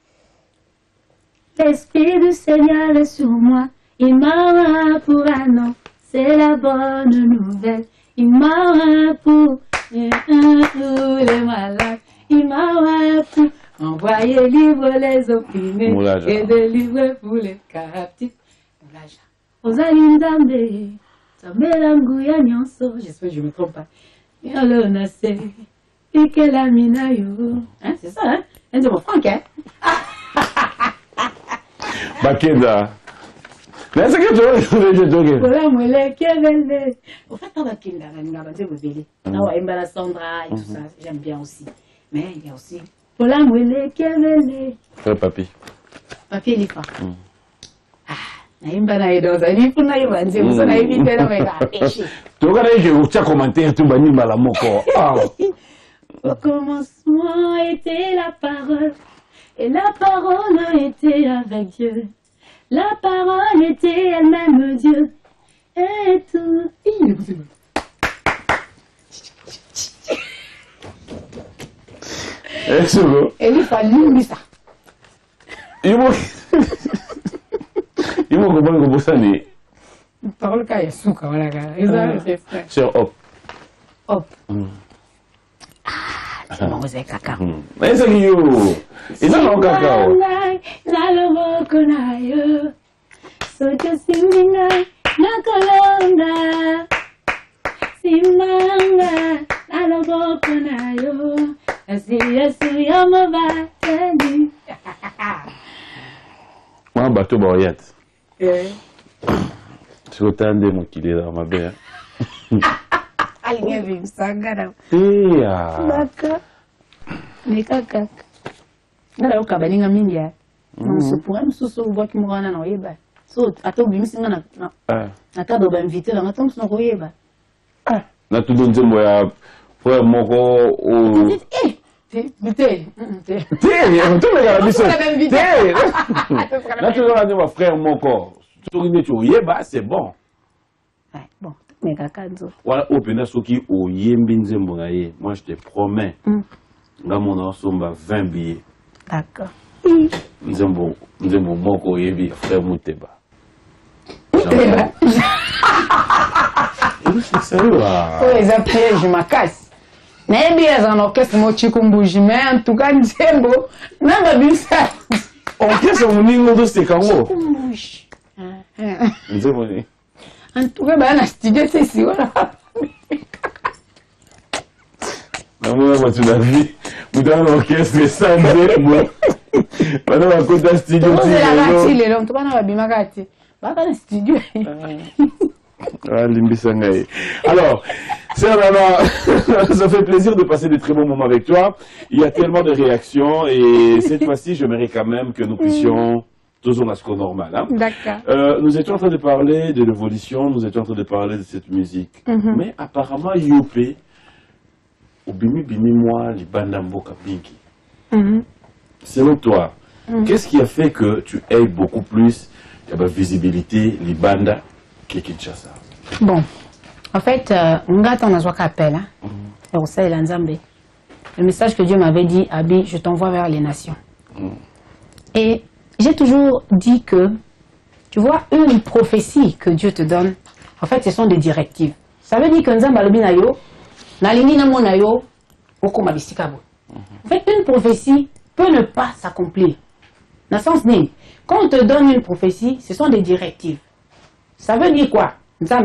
L'esprit du Seigneur est sur moi, il m'a pour un an. C'est la bonne nouvelle. Il m'a pour les malades. Il m'a pour envoyer livrer les opprimés et délivrer pour les captifs. Osalindambe, Tamelanguya Nyonso. J'espère que je ne me trompe pas. Yolo Nase, Ikela Minayo. C'est ça, hein? C'est mon Franck, hein? Bakeda. Mais c'est que tu Voilà, moi, les Kevele. Au fait, pas Bakeda, la base bébé. Non, Mbala Sandra et tout ça, j'aime bien aussi. Mais il y a aussi. Voilà, moi, les Kevele. Frère Papi. Papi, Lifa. Mbala et dans un livre, on a eu un zéro, on a évité la méga. Tu regardes que tu as commenté tout bani malamoko. Au commencement était la parole, et la parole était avec Dieu. La parole était elle-même Dieu. Et tout. C'est bon. Et il fallait ça. Il m'a compris que ça n'est. Parole qu'il y a souka, voilà. Sur Hop. Hop. C'est bon, vous avez caca. Mais c'est qui yo? Et ça, non, cacao. Soja simina na kolonga simanga na loboko na yo asi yesu ya mabatani. Moi, bateau Boriat. C'est autant de mots qu'il est dans ma belle. Alguém viu sangara. D'accord. Mais caca. Nada o cabelinho minha. Não se põe susu o boque morana não iba. So até o bimisi na cada ba invité lá então não roiba. Na tudo nzembo ya frère moko o T'es. Tu regardes la mission. Là, tu regardes mon frère, mon corps. Tu regardes, c'est bon. Ouais, bon. Mais Kakanzo. Voilà, au pénal, ce qui au Yembinze Mbonaye, moi je te promets, dans mon ensemble, 20 billets. D'accord. Nous avons mon courrier, frère Mouteba. Mouteba. C'est sérieux, là. Oh, les appels, je m'acasse. Mais bien, en orchestre, moi, tu bouge, mais en tout cas, c'est beau. Non, mais ça. Orchestre, on est dans ce cas. Bouge. En tout cas, on a studié, c'est sûr. Non, moi, tu l'as vu. Vous avez l'orchestre, ça, moi. Maintenant, on a côté un studio. C'est la gâtie, les longs. Tu vas dans la bimagati. Va dans le studio. Alors, ça fait plaisir de passer de très bons moments avec toi. Il y a tellement de réactions et cette fois-ci, j'aimerais quand même que nous puissions toujours à ce qu'on normal. Hein. D'accord. Nous étions en train de parler de l'évolution, nous étions en train de parler de cette musique. Mais apparemment, Yopé, au Bimi Bimi moi, les Bandambo Kapinki. Selon toi, qu'est-ce qui a fait que tu aies beaucoup plus de visibilité, les bandas, que Kinshasa? Bon, en fait, on a un appel. Le message que Dieu m'avait dit, Abi, je t'envoie vers les nations. Et j'ai toujours dit que, tu vois, une prophétie que Dieu te donne, en fait, ce sont des directives. Ça veut dire que Nzamba Lobinayo, Nalini Namonayo, Okoma Bisikabo. En fait, une prophétie peut ne pas s'accomplir. Dans le sens ni, quand on te donne une prophétie, ce sont des directives. Ça veut dire quoi?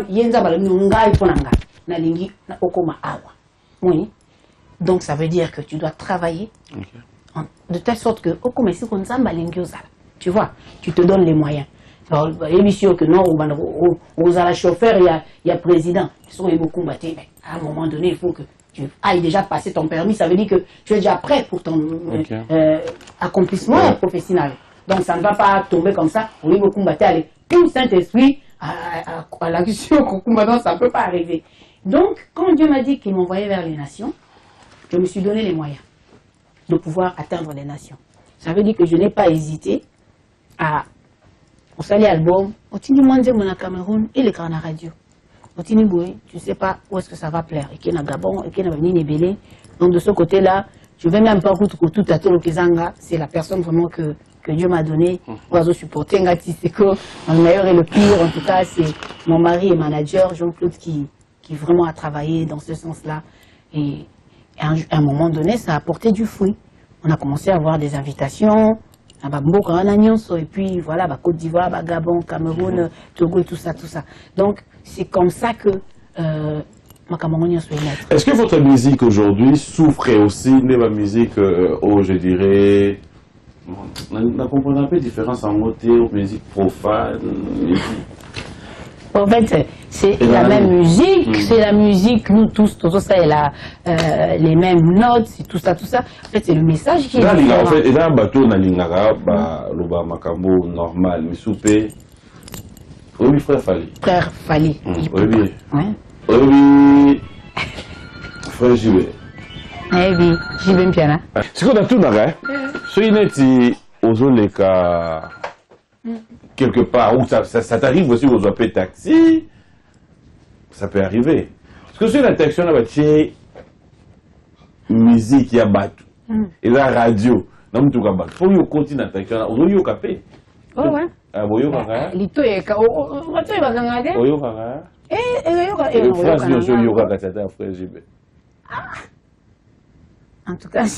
Oui. Donc ça veut dire que tu dois travailler de telle sorte que tu vois, tu te donnes les moyens. Émission que non, aux chauffeur, il y a président. Ils sont beaucoup battus, mais à un moment donné, il faut que tu ailles déjà passer ton permis. Ça veut dire que tu es déjà prêt pour ton accomplissement professionnel. Donc ça ne va pas tomber comme ça. On est beaucoup battu. Allez, tout Saint-Esprit à la question non, ça ne peut pas arriver. Donc, quand Dieu m'a dit qu'il m'envoyait vers les nations, je me suis donné les moyens de pouvoir atteindre les nations. Ça veut dire que je n'ai pas hésité à au sali album, au tini manje mon Cameroun et les grands radio. Au tini boy, tu ne sais pas où est-ce que ça va plaire. Et qu'il y a Gabon, et qu'il y a Nibélé. Donc de ce côté-là, je vais même pas tout à tout le Kizanga. C'est la personne vraiment que Dieu m'a donné pour supporter Ngati Seko, le meilleur et le pire. En tout cas, c'est mon mari et manager, Jean-Claude, qui vraiment a travaillé dans ce sens-là. Et à un moment donné, ça a porté du fruit. On a commencé à avoir des invitations à Bamboka, et puis voilà, Côte d'Ivoire, Gabon, Cameroun, Togo et tout ça, tout ça. Donc, c'est comme ça que ma Camerounien soit maître. Est-ce que votre musique aujourd'hui souffre aussi de la musique, je dirais, on comprend un peu la différence en musique profane, En fait, c'est la même musique, c'est la musique, nous tous, tout ça, les mêmes notes, c'est tout ça, tout ça. En fait, c'est le message qui est différent. En fait, il y a un bateau dans l'Ingara, le Makambo normal, mais soupé. Oui, frère Fali. Frère Fali. Oui. Oui. Frère Jibé. Oui, Jibé Mpiana. Ce qu'on a tout dans la ce qui aux les cas quelque part où ça t'arrive aussi aux appels taxi, ça peut arriver. Parce que c'est l'intention de la musique qui a battu et la radio, non mais tout cas battu. Faut y continuer l'intention, on y capé. Oh ouais. Ah boyo kaka. Lito eka, o tu vas gagner. Boyo kaka. Et phrase yo so yo kaka ça frère JB. En tout cas.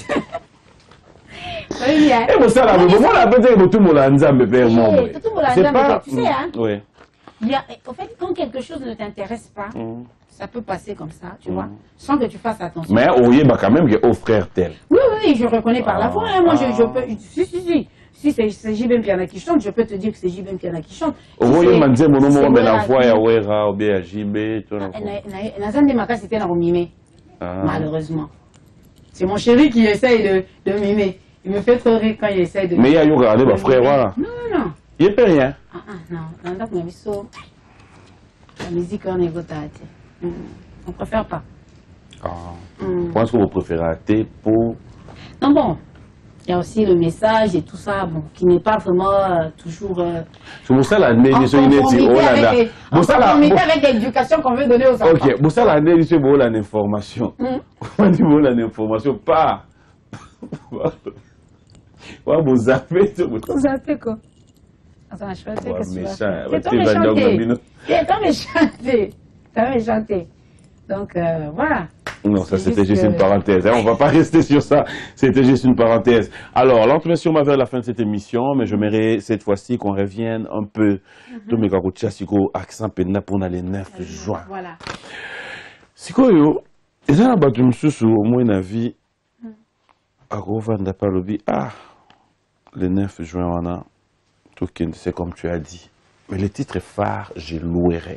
Et vous savez, moi, la bête est tout le monde en Nzambe, père mon. C'est pas. Tu sais, hein? Oui. En fait, quand quelque chose ne t'intéresse pas, ça peut passer comme ça, tu vois, sans que tu fasses attention. Mais oui, bah quand même, il y a au frère tel. Oui, je reconnais par la voix. Moi, je peux. Si c'est Jibem Piana qui chante, je peux te dire que c'est Jibem Piana qui chante. Oui, m'a dit mon nom, mais la voix, il y a Wera, ou bien Jibé, tout le monde. Nazande Maka, c'était dans Mimé, malheureusement. C'est mon chéri qui essaye de mimer. Il me fait trop rire quand il essaye de... Mais il y a eu regardé, ma frère, voilà. Non. Il n'y a pas rien. Non. La musique, on est on préfère pas. Je pense que vous préférez athée pour Non, bon, il y a aussi le message et tout ça, bon, qui n'est pas vraiment toujours... C'est pour ça la en conformité avec l'éducation qu'on veut donner aux enfants. Ok, pour ça la nez, c'est bon l'information. On dit bon l'information, pas... Vous zappez. Vous zappez quoi? Attends, je vais te dire que c'est toi méchanté. T'as méchanté. Donc, voilà. Non, ça c'était juste une parenthèse. Hein. On ne va pas rester sur ça. C'était juste une parenthèse. Alors, l'entrée va vers la fin de cette émission, mais j'aimerais cette fois-ci qu'on revienne un peu de mes garouchas sur accent pénal pour le 9 juin. Voilà. Si vous avez un bateau au moins une vie, à Rovanda Palobi, le 9 juin, on a tout c'est comme tu as dit. Mais le titre phare, je louerai.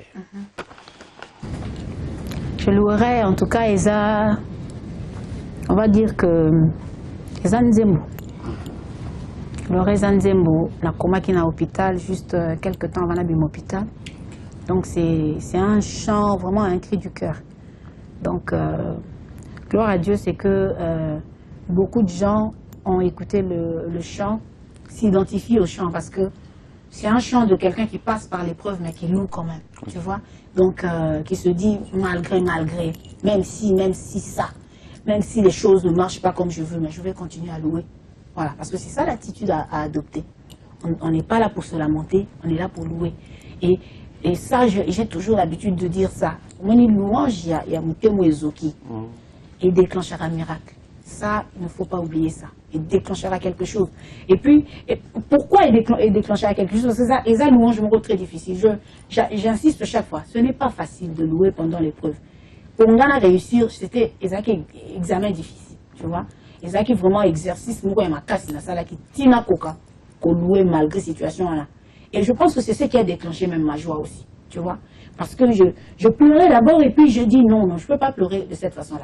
Je louerai, en tout cas, Eza, on va dire que Eza Nzembo. Je louerai Eza Nzembo, la coma qui est à l'hôpital, juste quelques temps avant l'abîme hôpital. Donc c'est un chant, vraiment un cri du cœur. Donc, gloire à Dieu, c'est que beaucoup de gens ont écouté le chant, s'identifient au chant, parce que c'est un chant de quelqu'un qui passe par l'épreuve, mais qui loue quand même, tu vois. Donc, qui se dit, malgré, même si les choses ne marchent pas comme je veux, mais je vais continuer à louer. Voilà, parce que c'est ça l'attitude à adopter. On n'est pas là pour se lamenter, on est là pour louer. Et ça, j'ai toujours l'habitude de dire ça. Mon louange, il y a Moutemo Ezoki, et déclenchera un miracle. Ça, il ne faut pas oublier ça. Il déclenchera quelque chose. Et puis, pourquoi il déclenchera quelque chose? Parce que ça, et ça, louange, je me trouve très difficile. J'insiste chaque fois. Ce n'est pas facile de louer pendant l'épreuve. Pour Ngana réussir, c'était examen difficile. Tu vois? Ezaki vraiment exercice, moi, ma casse, dans ça, qui tina coca, qu'on louait malgré situation là. Et je pense que c'est ce qui a déclenché même ma joie aussi. Tu vois? Parce que je pleurais d'abord et puis je dis non, je ne peux pas pleurer de cette façon-là.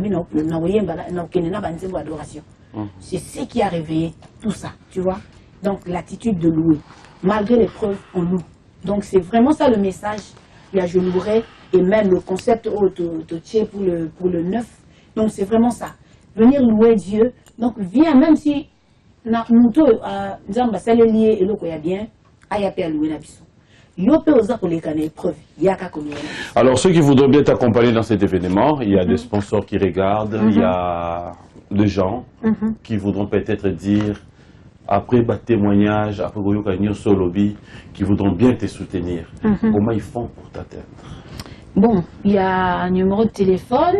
C'est ce qui a réveillé tout ça, tu vois. Donc l'attitude de louer. Malgré l'épreuve, on loue. Donc c'est vraiment ça le message. Il y a je louerai et même le concept pour le 9. Donc c'est vraiment ça. Venir louer Dieu. Donc viens, même si nous sommes liés et l'eau y a bien, à louer la bisou. Alors, ceux qui voudraient bien t'accompagner dans cet événement, il y a des sponsors qui regardent, il y a des gens qui voudront peut-être dire, après témoignage, après Solobi, qui voudront bien te soutenir. Comment ils font pour t'atteindre? Bon, il y a un numéro de téléphone.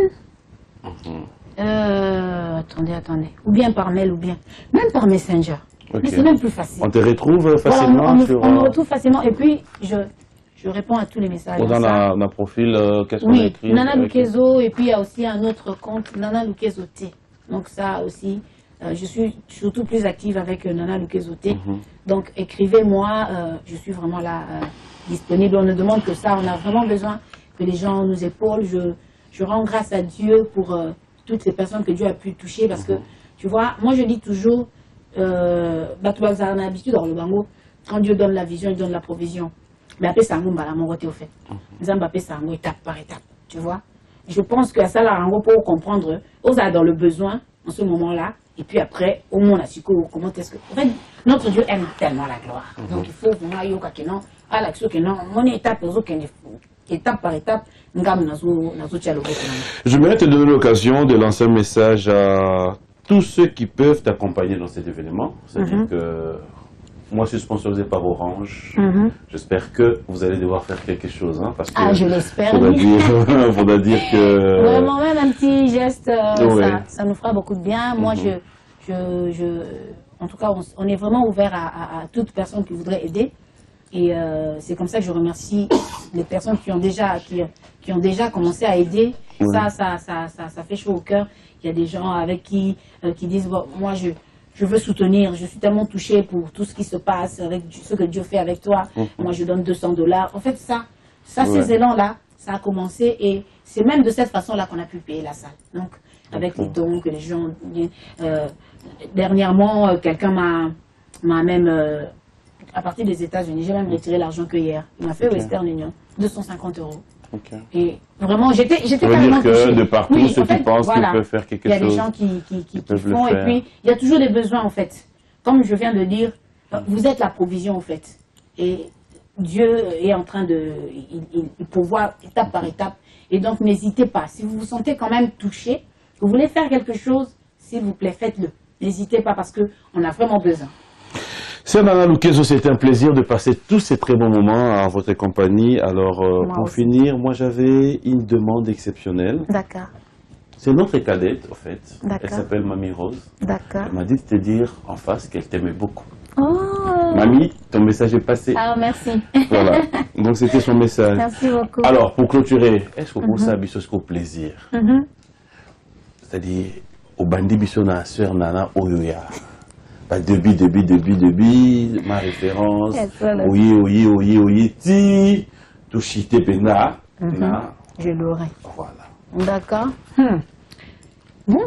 Attendez. Ou bien par mail, ou bien même par Messenger. Okay. Mais c'est même plus facile. On te retrouve facilement on me retrouve facilement et puis je réponds à tous les messages. Dans un profil, qu'est-ce qu'on a écrit? Nana Lukezo, et puis il y a aussi un autre compte, Nana Lukezo T. Donc ça aussi, je suis surtout plus active avec Nana Lukezo T. Donc écrivez-moi, je suis vraiment là, disponible. On ne demande que ça, on a vraiment besoin que les gens nous épaulent. Je rends grâce à Dieu pour toutes ces personnes que Dieu a pu toucher parce que, tu vois, moi je dis toujours, on a l'habitude dans le bango, quand Dieu donne la vision, il donne la provision. Mais après, ça m'a mon côté au fait. Nous avons fait ça étape par étape, tu vois. Je pense que ça, là, pour comprendre, on a dans le besoin, en ce moment-là, et puis après, au moins, comment est-ce que. En fait, notre Dieu aime tellement la gloire. Donc, il faut vraiment y aller, à l'action, mon étape, étape par étape, je vais te donner l'occasion de lancer un message à tous ceux qui peuvent t'accompagner dans cet événement. C'est-à-dire que moi, je suis sponsorisé par Orange. J'espère que vous allez devoir faire quelque chose. Hein, parce que je l'espère. Faudra dire que... Vraiment, même un petit geste, ça nous fera beaucoup de bien. Moi, en tout cas, on est vraiment ouvert à toute personne qui voudrait aider. Et c'est comme ça que je remercie les personnes qui ont déjà commencé à aider. Ça fait chaud au cœur. Il y a des gens avec qui disent bon, moi je veux soutenir, je suis tellement touchée pour tout ce qui se passe, avec ce que Dieu fait avec toi. Moi je donne $200. En fait ces élans-là, ça a commencé et c'est même de cette façon-là qu'on a pu payer la salle. Donc avec les dons que les gens... dernièrement, quelqu'un m'a même... à partir des États-Unis, j'ai même retiré l'argent que hier. Il m'a fait Western Union, 250 €. Okay. Et vraiment, j'étais carrément touchée. Que de partout, oui, ceux qui pensent qu'ils peuvent faire quelque chose. Il y a des gens qui font, et puis il y a toujours des besoins en fait. Comme je viens de dire, vous êtes la provision en fait. Et Dieu est en train de pourvoir étape par étape. Et donc n'hésitez pas. Si vous vous sentez quand même touché, vous voulez faire quelque chose, s'il vous plaît, faites-le. N'hésitez pas parce qu'on a vraiment besoin. Sœur Nana Loukézo, c'était un plaisir de passer tous ces très bons moments en votre compagnie. Alors, pour finir, moi j'avais une demande exceptionnelle. D'accord. C'est notre cadette, en fait. Elle s'appelle Mamie Rose. D'accord. Elle m'a dit de te dire en face qu'elle t'aimait beaucoup. Oh. Mamie, ton message est passé. Ah, merci. Voilà. Donc, c'était son message. Merci beaucoup. Alors, pour clôturer, est-ce qu'on pense à Bissosco plaisir? C'est-à-dire, au bandi Bissona, Sœur Nana Oyoya. Debi, ma référence. Oye, ti, touchité pena. Je l'aurai. Voilà. D'accord. Bon.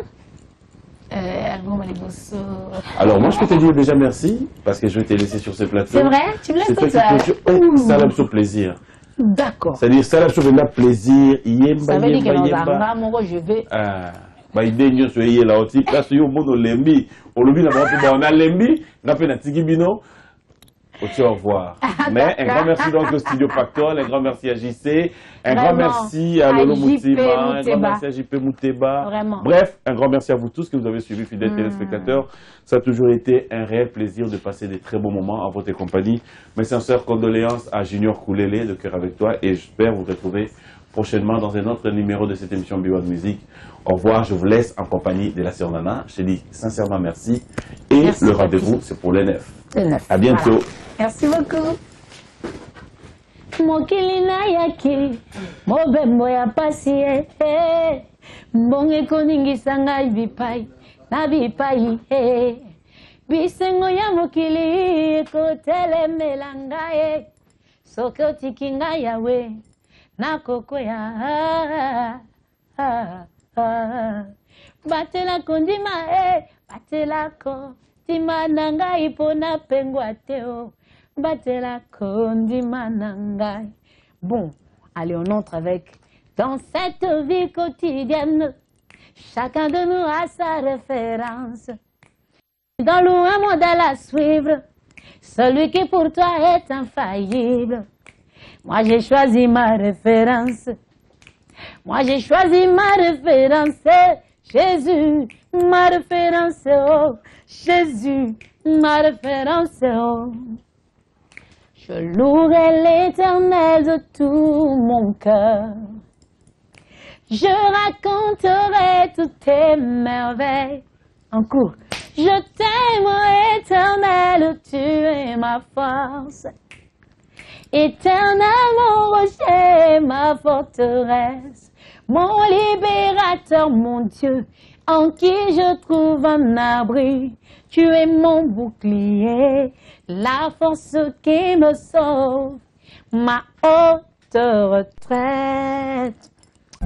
Alors, moi, je peux te dire déjà merci, parce que je vais te laisser sur ce plateau. C'est vrai? Tu me laisses tout seul? Ça l'a sur plaisir. D'accord. C'est-à-dire, ça l'a sur plaisir. Ça veut dire que dans un moment, je vais... idée nyonso ye la oti place yo mono lembi olobi na ba on a lembi na pe na tiki bino au revoir. Mais un grand merci donc au Studio Pactole, un grand merci à JC, un grand merci à Lolo Moutiba, un grand merci à JP Mouteba. Bref, un grand merci à vous tous que vous avez suivi, fidèles téléspectateurs. Ça a toujours été un réel plaisir de passer des très bons moments en votre compagnie. Mes sincères condoléances à Junior Koulélé, de cœur avec toi, et j'espère vous retrouver prochainement dans un autre numéro de cette émission Biwa de musique. Au revoir, je vous laisse en compagnie de la sœur Nana. Je te dis sincèrement merci. Et merci, le rendez-vous, c'est pour les 9. À bientôt. Voilà. Merci beaucoup. Mokili na yaki, mobembo ya pasi mbonge koningisa ngai bipai, na bipai bisengo ya mokili ekotelemela ngai, soki otiki ngai yawe, nakokoya. Batelako ndima batelako ndima na ngai pona pengwa teo, batelako ndima na ngai. Bon, allez, on entre avec dans cette vie quotidienne, chacun de nous a sa référence. Dans l'eau un modèle à suivre, celui qui pour toi est infaillible. Moi j'ai choisi ma référence. Moi j'ai choisi ma référence, Jésus, ma référence, oh, Jésus, ma référence, oh. Je louerai l'Éternel de tout mon cœur. Je raconterai toutes tes merveilles. En cours. Je t'aime, Éternel, tu es ma force. Éternel, mon rocher, ma forteresse, mon libérateur, mon Dieu, en qui je trouve un abri. Tu es mon bouclier, la force qui me sauve, ma haute retraite.